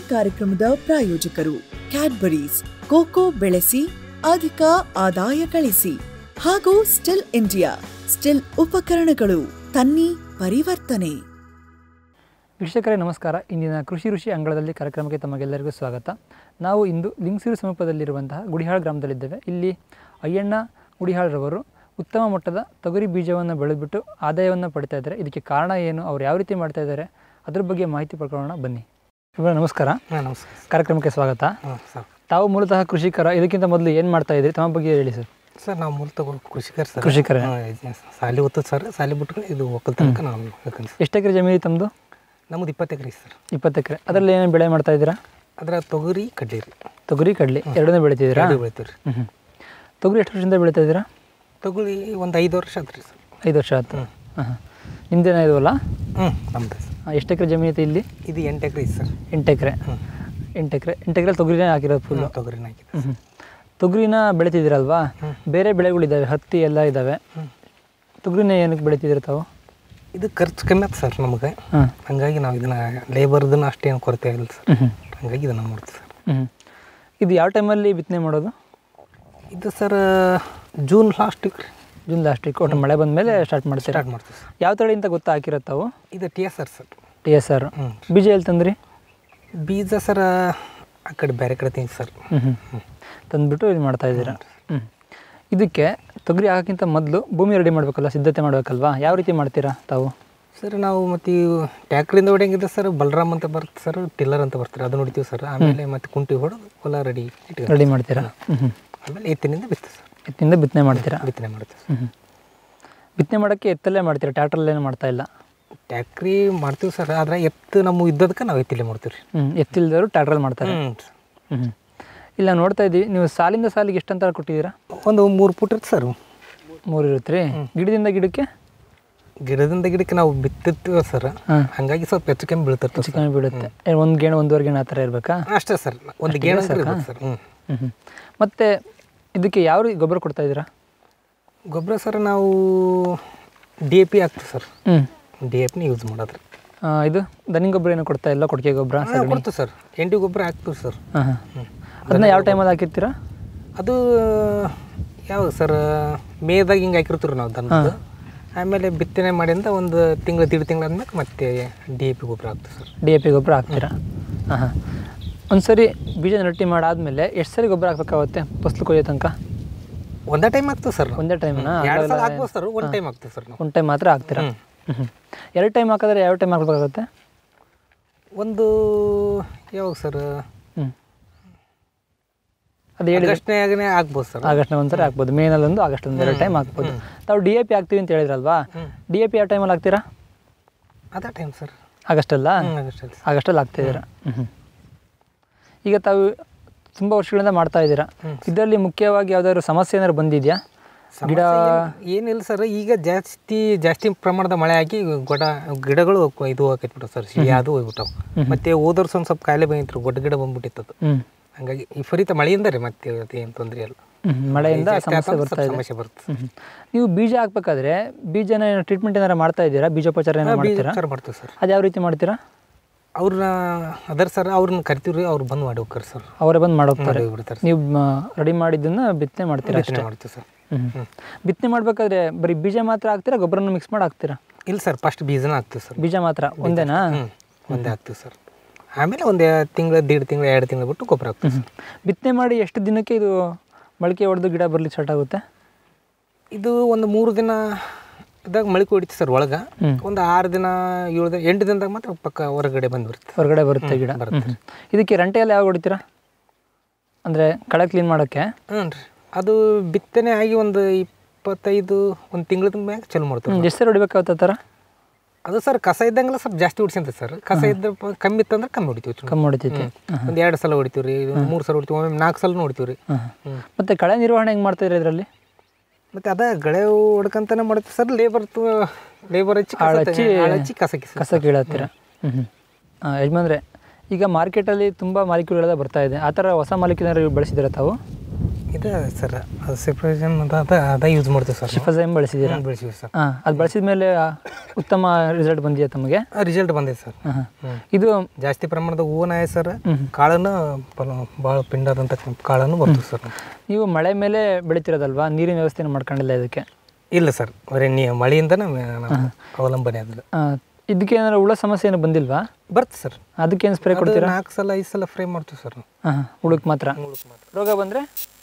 ಕಾರ್ಯಕ್ರಮದ ಪ್ರಾಯೋಜಕರು Cadbury's, cocoa ಬೆಳೆಸಿ ಅಧಿಕ ಆದಾಯ ಗಳಿಸಿ ಹಾಗೂ ಸ್ಟಿಲ್ ಇಂಡಿಯಾ, ಸ್ಟಿಲ್ ಉಪಕರಣಗಳು ತನ್ನಿ ಪರಿವರ್ತನೆ. ವೀಕ್ಷಕರೇ ನಮಸ್ಕಾರ. ಇಂದಿನ ಕೃಷಿ ಋಷಿ ಅಂಗಳದಲ್ಲಿ ಕಾರ್ಯಕ್ರಮಕ್ಕೆ ತಮಗೆಲ್ಲರಿಗೂ ಸ್ವಾಗತ. ನಾವು ಇಂದು ಲಿಂಗಸೂರು ಸಮೀಪದಲ್ಲಿರುವಂತಹ ಗುಡಿಹಾಳ್ ಗ್ರಾಮದಲ್ಲಿದ್ದೇವೆ. ಇಲ್ಲಿ ಅಯ್ಯಣ್ಣ ಗುಡಿಹಾಳ್ರವರು ಉತ್ತಮ ಮಟ್ಟದ ತೊಗರಿ ಬೀಜವನ್ನು ಬೆಳೆದ್ಬಿಟ್ಟು ಆದಾಯವನ್ನು ಪಡಿತಾ ಇದ್ದಾರೆ. ಇದಕ್ಕೆ ಕಾರಣ ಏನು, ಅವ್ರು ಯಾವ ರೀತಿ ಮಾಡ್ತಾ ಇದ್ದಾರೆ, ಅದ್ರ ಬಗ್ಗೆ ಮಾಹಿತಿ ಪಡ್ಕೊಳ್ಳೋಣ ಬನ್ನಿ. ಇವಾಗ ನಮಸ್ಕಾರ. ನಮಸ್ಕಾರ. ಕಾರ್ಯಕ್ರಮಕ್ಕೆ ಸ್ವಾಗತ. ತಾವು ಮೂಲತಃ ಕೃಷಿಕರ, ಇದಕ್ಕಿಂತ ಮೊದಲು ಏನು ಮಾಡ್ತಾ ಇದ್ರಿ, ತಮ್ಮ ಬಗ್ಗೆ ಹೇಳಿ ಸರ್. ಸರ್ ನಾವು ಮೂಲತಃ ಕೃಷಿಕರ ಸರ್. ಕೃಷಿಕರ ಸಾಲಿ ಓದ್ತದೆ ಸರ್. ಸಾಲಿ ಬಿಟ್ಟು ಇದು ಒಕ್ಕಲ್ತನಕ ನಾವು ಹೇಳ್ತೀನಿ. ಎಷ್ಟು ಎಕರೆ ಜಮೀನು ತಮ್ಮದು? ನಮ್ಮದು 20 ಎಕರೆ ಸರ್. 20 ಎಕರೆ. ಅದರಲ್ಲಿ ಏನೇನು ಬೆಳೆ ಮಾಡ್ತಾ ಇದ್ದೀರಾ? ಅದರ ತೊಗರಿ ಕಡ್ಲಿ ರೀ. ತೊಗರಿ ಕಡ್ಲಿ ಎರಡನೇ ಬೆಳಿತಿದ್ದೀರಾ? ಬೆಳಿತೀವಿ ರೀ. ತೊಗರಿ ಎಷ್ಟು ವರ್ಷದಿಂದ ಬೆಳೀತಾ ಇದ್ದೀರಾ? ತೊಗರಿ ಒಂದು 5 ವರ್ಷ ಆಯ್ತು ರೀ ಸರ್. 5 ವರ್ಷ ಆಯ್ತು. ನಿಮ್ದೇನ ಇದವಲ್ಲ? ನಮ್ದು ಸರ್. ಎಷ್ಟು ಎಕರೆ ಜಮೀನು ಐತೆ ಇಲ್ಲಿ? ಇದು 8 ಎಕರೆ ಸರ್. 8 ಎಕರೆ. 8 ಎಕರೆ ತೊಗರಿನೇ ಹಾಕಿರೋದು ಫುಲ್ಲು? ತೊಗರಿನ ಹಾಕಿದೆ. ತೊಗರಿನ ಬೆಳಿತಿದ್ದೀರಲ್ವಾ? ಬೇರೆ ಬೆಳೆಗಳಿದ್ದಾವೆ, ಹತ್ತಿ ಎಲ್ಲ ಇದ್ದಾವೆ. ತೊಗರಿನ ಏನಕ್ಕೆ ಬೆಳಿತಿದ್ದೀರ ತಾವು? ಇದು ಖರ್ಚು ಕಮ್ಮಿ ಆಯ್ತು ಸರ್ ನಮಗೆ. ಹಂಗಾಗಿ ನಾವು ಇದನ್ನ ಲೇಬರ್ದನ್ನ ಅಷ್ಟೇನು ಕೊರತೆ ಇಲ್ಲ ಸರ್. ಹಂಗಾಗಿ ಇದನ್ನು ಮಾಡ್ತೀವಿ ಸರ್. ಇದು ಯಾವ ಟೈಮಲ್ಲಿ ಬಿತ್ತನೆ ಮಾಡೋದು? ಇದು ಸರ್ ಜೂನ್ ಲಾಸ್ಟಿಗೆ. ಜೂನ್ ಲಾಸ್ಟಿಗೆ ಒಟ್ಟು ಮಳೆ ಬಂದ ಮೇಲೆ ಸ್ಟಾರ್ಟ್ ಮಾಡ್ತೀವಿ ಸರ್. ಯಾವ ತಳಿ ಅಂತ ಗೊತ್ತಾ ಹಾಕಿರೋ ತಾವು? ಇದು TSR ಸರ್. TSR. ಬೀಜ ಎಲ್ಲಿ ತಂದ್ರಿ? ಬೀಜ ಸರ್ ಆ ಕಡೆ ಬೇರೆ ಕಡೆ ತಿಂದು ಸರ್. ತಂದುಬಿಟ್ಟು ಇದು ಮಾಡ್ತಾ ಇದ್ದೀರಾ. ಇದಕ್ಕೆ ತೊಗರಿ ಹಾಕೋಕ್ಕಿಂತ ಮೊದಲು ಭೂಮಿ ರೆಡಿ ಮಾಡಬೇಕಲ್ಲ, ಸಿದ್ಧತೆ ಮಾಡಬೇಕಲ್ವಾ? ಯಾವ ರೀತಿ ಮಾಡ್ತೀರಾ ತಾವು? ಸರ್ ನಾವು ಮತ್ತು ಟ್ಯಾಕ್ಟ್ರಿಂದ ಹೊಡೆಯಂಗಿದೆ ಸರ್. ಬಲರಾಮ್ ಅಂತ ಬರುತ್ತೆ ಸರ್, ಟಿಲ್ಲರ್ ಅಂತ ಬರ್ತಾರೆ, ಅದನ್ನ ಹೊಡಿತೀವಿ ಸರ್. ಆಮೇಲೆ ಮತ್ತೆ ಕುಂಟಿ ಹೊಡೆದು ಹೊಲ ರೆಡಿ ಮಾಡ್ತೀರಾ. ಆಮೇಲೆ ಎತ್ತಿನಿಂದ ಬಿತ್ತೀವಿ ಸರ್. ಎತ್ತಿನಿಂದ ಬಿತ್ತನೆ ಮಾಡ್ತೀರಾ? ಬಿತ್ತನೆ ಮಾಡ್ತೀವಿ. ಬಿತ್ತನೆ ಮಾಡೋಕ್ಕೆ ಎತ್ತಲ್ಲೇ ಮಾಡ್ತೀರಾ, ಟ್ಯಾಕ್ಟ್ರಲ್ಲೇನು ಮಾಡ್ತಾ ಇಲ್ಲ? ಟ್ಯಾಕ್ಟ್ರಿ ಮಾಡ್ತೀವಿ ಸರ್. ಆದರೆ ಎತ್ತು ನಮ್ಮ ಇದ್ದದಕ್ಕೆ ನಾವು ಎತ್ತಿಲ್ಲೇ ಮಾಡ್ತೀವಿ ರೀ. ಎತ್ತಿಲ್ದವರು ಟ್ಯಾಕ್ಟ್ರಲ್ಲಿ ಮಾಡ್ತಾರೆ. ಇಲ್ಲ ನೋಡ್ತಾ ಇದ್ದೀವಿ, ನೀವು ಸಾಲಿಂದ ಸಾಲಿಗೆ ಎಷ್ಟು ಅಂತರ ಕೊಟ್ಟಿದ್ದೀರಾ? ಒಂದು 3 ಫುಟ್ ಇರುತ್ತೆ ಸರ್. 3 ಇರುತ್ತೆ ರೀ. ಗಿಡದಿಂದ ಗಿಡಕ್ಕೆ? ಗಿಡದಿಂದ ಗಿಡಕ್ಕೆ ನಾವು ಬಿತ್ತಿರ್ತೀವಿ ಸರ್. ಹಂಗಾಗಿ ಸ್ವಲ್ಪ ಹೆಚ್ಚು ಕಮ್ಮಿ ಬೀಳ್ತಿರ್ತೀವಿ. ಹೆಚ್ಚು ಕಮ್ಮಿ ಬೀಳುತ್ತೆ. ಒಂದು ಗೇಣು 1.5 ಗೇಣು ಆ ಥರ ಇರಬೇಕಾ? ಅಷ್ಟೇ ಸರ್. ಒಂದು ಗೇಣು ಸರ್. ಮತ್ತು ಇದಕ್ಕೆ ಯಾವ ರೀತಿ ಗೊಬ್ಬರ ಕೊಡ್ತಾ ಇದ್ದೀರಾ? ಗೊಬ್ಬರ ಸರ್ ನಾವು DAP ಹಾಕ್ತೀವಿ ಸರ್. DAPನ ಯೂಸ್ ಮಾಡೋದ್ರಿ. ಇದು ದನಿ ಗೊಬ್ಬರ ಏನೋ ಕೊಡ್ತಾ ಇಲ್ಲ? ಕೊಟ್ಟಿಗೆ ಗೊಬ್ಬರ ಕೊಡ್ತೀವಿ ಸರ್. ಎಂಡಿ ಗೊಬ್ಬರ ಹಾಕ್ತೀವಿ ಸರ್. ಅದನ್ನ ಯಾವ ಟೈಮಲ್ಲಿ ಹಾಕಿರ್ತೀರಾ? ಅದು ಯಾವಾಗ ಸರ್, ಮೇದಾಗ ಹಿಂಗೆ ಹಾಕಿರ್ತೀವಿ ನಾವು ದನದ್ದು. ಆಮೇಲೆ ಬಿತ್ತನೆ ಮಾಡಿಂದ ಒಂದು ತಿಂಗಳು 1.5 ತಿಂಗಳು ಆದ್ಮೇಲೆ ಮತ್ತೆ DAP ಗೊಬ್ಬರ ಹಾಕ್ತೀವಿ ಸರ್. DAP ಗೊಬ್ಬರ ಹಾಕ್ತೀರಾ? ಒಂದು ಸರಿ ಬೀಜ ನಟ್ಟಿ ಮಾಡಾದ್ಮೇಲೆ ಎಷ್ಟು ಸರಿ ಗೊಬ್ಬರ ಹಾಕ್ಬೇಕಾಗುತ್ತೆ ಫಸಲು ಕೊಯ್ಯೋ ತನಕ? ಒಂದೇ ಟೈಮ್ ಹಾಕ್ತೀವಿ ಸರ್. ಒಂದೇ ಟೈಮ್ನಾ? 2 ಸಲ ಹಾಕ್ಬೋದು ಸರ್. ಒಂದು ಟೈಮ್ ಹಾಕ್ತೀವಿ ಸರ್. ಒಂದು ಟೈಮ್ ಮಾತ್ರ ಹಾಕ್ತೀರಾ? 2 ಟೈಮ್ ಹಾಕಿದ್ರೆ ಯಾವ ಟೈಮ್ ಹಾಕ್ಬೇಕಾಗುತ್ತೆ? ಒಂದು ಯಾವಾಗ ಸರ್, ಅದು ಆಗಸ್ಟ್ನಾಗನೇ ಹಾಕ್ಬೋದು ಸರ್. ಆಗಸ್ಟ್ನ ಒಂದ್ಸರಿ ಹಾಕ್ಬೋದು, ಮೇನಲ್ಲಿ ಒಂದು, ಆಗಸ್ಟ್ ಒಂದು 2 ಟೈಮ್ ಹಾಕ್ಬೋದು. ತಾವು DAP ಹಾಕ್ತೀವಿ ಅಂತ ಹೇಳಿದ್ರಲ್ವಾ? DAP ಯಾವ ಟೈಮಲ್ಲಿ ಹಾಕ್ತೀರಾ? ಅದೇ ಟೈಮ್ ಸರ್. ಆಗಸ್ಟಲ್ಲ? ಆಗಸ್ಟಲ್ಲಿ ಹಾಕ್ತಿದ್ದೀರಾ. ಈಗ ತಾವು ತುಂಬ ವರ್ಷಗಳಿಂದ ಮಾಡ್ತಾ ಇದ್ದೀರಾ. ಇದರಲ್ಲಿ ಮುಖ್ಯವಾಗಿ ಯಾವುದಾದ್ರು ಸಮಸ್ಯೆ ಏನಾದ್ರು ಬಂದಿದೆಯಾ? ಗಿಡ ಏನಿಲ್ಲ ಸರ್. ಈಗ ಜಾಸ್ತಿ ಪ್ರಮಾಣದ ಮಳೆ ಆಗಿ ಗಿಡಗಳು ಇದು ಹಾಕಿಬಿಟ್ಟು ಸರ್, ಅದು ಹೋಗ್ಬಿಟ್ಟವು. ಮತ್ತೆ ಹೋದ ವರ್ಷ ಒಂದು ಸ್ವಲ್ಪ ಕಾಯಿಲೆ ಬಂದಿತ್ತು, ಗಿಡ ಬಂದ್ಬಿಟ್ಟಿತ್ತು. ಹಂಗಾಗಿ ವಿಪರೀತ ಮಳೆಯಿಂದ ರೀ, ಮತ್ತೆ ಏನು ತೊಂದರೆ ಇಲ್ಲ. ಮಳೆಯಿಂದ ಸಮಸ್ಯೆ ಬರುತ್ತೆ. ನೀವು ಬೀಜ ಹಾಕ್ಬೇಕಾದ್ರೆ ಬೀಜನ ಟ್ರೀಟ್ಮೆಂಟ್ ಏನಾರು ಮಾಡ್ತಾ ಇದ್ದೀರಾ? ಬೀಜೋಪಚಾರ ಏನಾರು ಮಾಡ್ತೀರಾ? ಮಾಡ್ತೀವಿ ಸರ್. ಅದು ಯಾವ ರೀತಿ ಮಾಡ್ತೀರಾ? ಅವ್ರನ್ನ ಅದರ ಸರ್, ಅವ್ರನ್ನ ಕರಿತೀವ್ರಿ, ಅವ್ರು ಬಂದು ಮಾಡಿ ಹೋಗ್ತಾರೆ ಸರ್. ಅವರೇ ಬಂದು ಮಾಡೋಗ್ತಾರೆ. ನೀವು ರೆಡಿ ಮಾಡಿದ್ದನ್ನು ಬಿತ್ತನೆ ಮಾಡ್ತೀರಾ? ಬಿತ್ತನೆ ಮಾಡ್ತೀವಿ ಸರ್. ಬಿತ್ತನೆ ಮಾಡಬೇಕಾದ್ರೆ ಬರೀ ಬೀಜ ಮಾತ್ರ ಹಾಕ್ತೀರಾ, ಗೊಬ್ಬರನ ಮಿಕ್ಸ್ ಮಾಡಿ ಹಾಕ್ತೀರಾ? ಇಲ್ಲ ಸರ್, ಫಸ್ಟ್ ಬೀಜನ ಹಾಕ್ತೀವಿ ಸರ್. ಬೀಜ ಮಾತ್ರ ಒಂದೇನಾ? ಒಂದೇ ಹಾಕ್ತೀವಿ ಸರ್. ಆಮೇಲೆ ಒಂದು ತಿಂಗಳು 1.5 ತಿಂಗಳು 2 ತಿಂಗಳು ಬಿಟ್ಟು ಗೊಬ್ಬರ ಹಾಕ್ತೀವಿ ಸರ್. ಬಿತ್ತನೆ ಮಾಡಿ ಎಷ್ಟು ದಿನಕ್ಕೆ ಇದು ಮೊಳಕೆ ಹೊಡೆದು ಗಿಡ ಬರ್ಲಿಕ್ಕೆ ಸ್ಟಾರ್ಟ್ ಆಗುತ್ತೆ? ಇದು ಒಂದು 3 ದಿನ ಇದಾಗ ಮೊಳಕೆ ಹೊಡಿತೀವಿ ಸರ್ ಒಳಗೆ. ಒಂದು 6 ದಿನ 7 ದಿನ 8 ದಿನದಾಗ ಮಾತ್ರ ಪಕ್ಕ ಹೊರಗಡೆ ಬಂದ್ಬಿಡುತ್ತೆ. ಹೊರಗಡೆ ಬರುತ್ತೆ ಗಿಡ. ಇದಕ್ಕೆ ರಂಟೆ ಎಲ್ಲ ಯಾವಾಗ ಹೊಡಿತೀರಾ? ಅಂದರೆ ಕಳೆ ಕ್ಲೀನ್ ಮಾಡೋಕ್ಕೆ? ಹ್ಞೂ ರೀ. ಅದು ಬಿತ್ತನೆ ಆಗಿ ಒಂದು 25 ಒಂದು ತಿಂಗಳ ಮ್ಯಾಗ ಚಲೋ ಮಾಡ್ತೀವಿ. ಎಷ್ಟು ಸರಿ ಹೊಡಿಬೇಕಾಗುತ್ತೆ ಆ ಥರ? ಅದು ಸರ್ ಕಸ ಇದ್ದಂಗೆಲ್ಲ ಸ್ವಲ್ಪ ಜಾಸ್ತಿ ಹೊಡಿಸಂತ ಸರ್. ಕಸ ಇದ್ದ ಕಮ್ಮಿ ಇತ್ತಂದ್ರೆ ಕಮ್ಮಿ ಹೊಡಿತೀವಿ. ಕಮ್ಮಿ ಹೊಡಿತೈತಿ. ಒಂದು 2 ಸಲ ಹೊಡಿತೀವಿ ರೀ, 3 ಸಲ ಹೊಡಿತೀವಿ, ಒಮ್ಮೆ 4 ಸಲ ಹೊಡಿತೀವಿ ರೀ. ಮತ್ತು ಕಳೆ ನಿರ್ವಹಣೆ ಹೆಂಗೆ ಮಾಡ್ತಾಯಿದ್ರಿ ಇದರಲ್ಲಿ? ಮತ್ತು ಅದೇ ಗಳೆ ಹೊಡ್ಕಂತಾನೆ ಮಾಡ್ತೀವಿ ಸರ್. ಲೇಬರ್ ಹಚ್ಚಿ ಕಸ ಕೀಳತ್ತೀರ. ಯಜಮಾನ್ರೆ, ಈಗ ಮಾರ್ಕೆಟಲ್ಲಿ ತುಂಬ ಮಾಲಿಕ್ಯೂಲ್ಗಳೆಲ್ಲ ಬರ್ತಾ ಇದೆ. ಆ ಥರ ಹೊಸ ಮಾಲಿಕ್ಯೂಲ್ ಏನಾದ್ರು ಬಳಸಿದ್ದೀರಾ ತಾವು? ಇದು ಸರ್ ಅದು ಸೆಪ್ರೇಷನ್ ಅದ ಯೂಸ್ ಮಾಡ್ತೀವಿ ಸರ್. ಶಿಫಾಜೈಮ್ ಬಳಸಿದ್ದೀರಾ? ಬೆಳೆಸಿವಿ ಸರ್. ಅದು ಬಳಸಿದ ಮೇಲೆ ಉತ್ತಮ ರಿಸಲ್ಟ್ ಬಂದಿದೆ ತಮಗೆ? ರಿಸಲ್ಟ್ ಬಂದಿದೆ ಸರ್. ಇದು ಜಾಸ್ತಿ ಪ್ರಮಾಣದ ಹೂವನಾಯ ಸರ್, ಕಾಳನ್ನು ಭಾಳ ಪಿಂಡಾದಂಥ ಕಾಳನ್ನು ಬರ್ತದೆ ಸರ್. ನೀವು ಮಳೆ ಮೇಲೆ ಬೆಳಿತಿರೋದಲ್ವಾ, ನೀರಿನ ವ್ಯವಸ್ಥೆನ ಮಾಡ್ಕೊಂಡಿಲ್ಲ ಇದಕ್ಕೆ? ಇಲ್ಲ ಸರ್, ಬರೀ ಮಳೆಯಿಂದನೇ ಅವಲಂಬನೆ ಆದ್ರೆ. ಇದಕ್ಕೆ ಏನಾದ್ರು ಹುಳ ಸಮಸ್ಯೆ ಏನು ಬಂದಿಲ್ವಾ? ಬರ್ತದೆ ಸರ್. ಅದಕ್ಕೇನು ಸ್ಪ್ರೇ ಕೊಡ್ತೀರಾ? 4 ಸಲ 5 ಸಲ ಫ್ರೈ ಮಾಡ್ತೀವಿ ಸರ್. ಹುಳಕ್ಕೆ ಮಾತ್ರ? ರೋಗ ಬಂದರೆ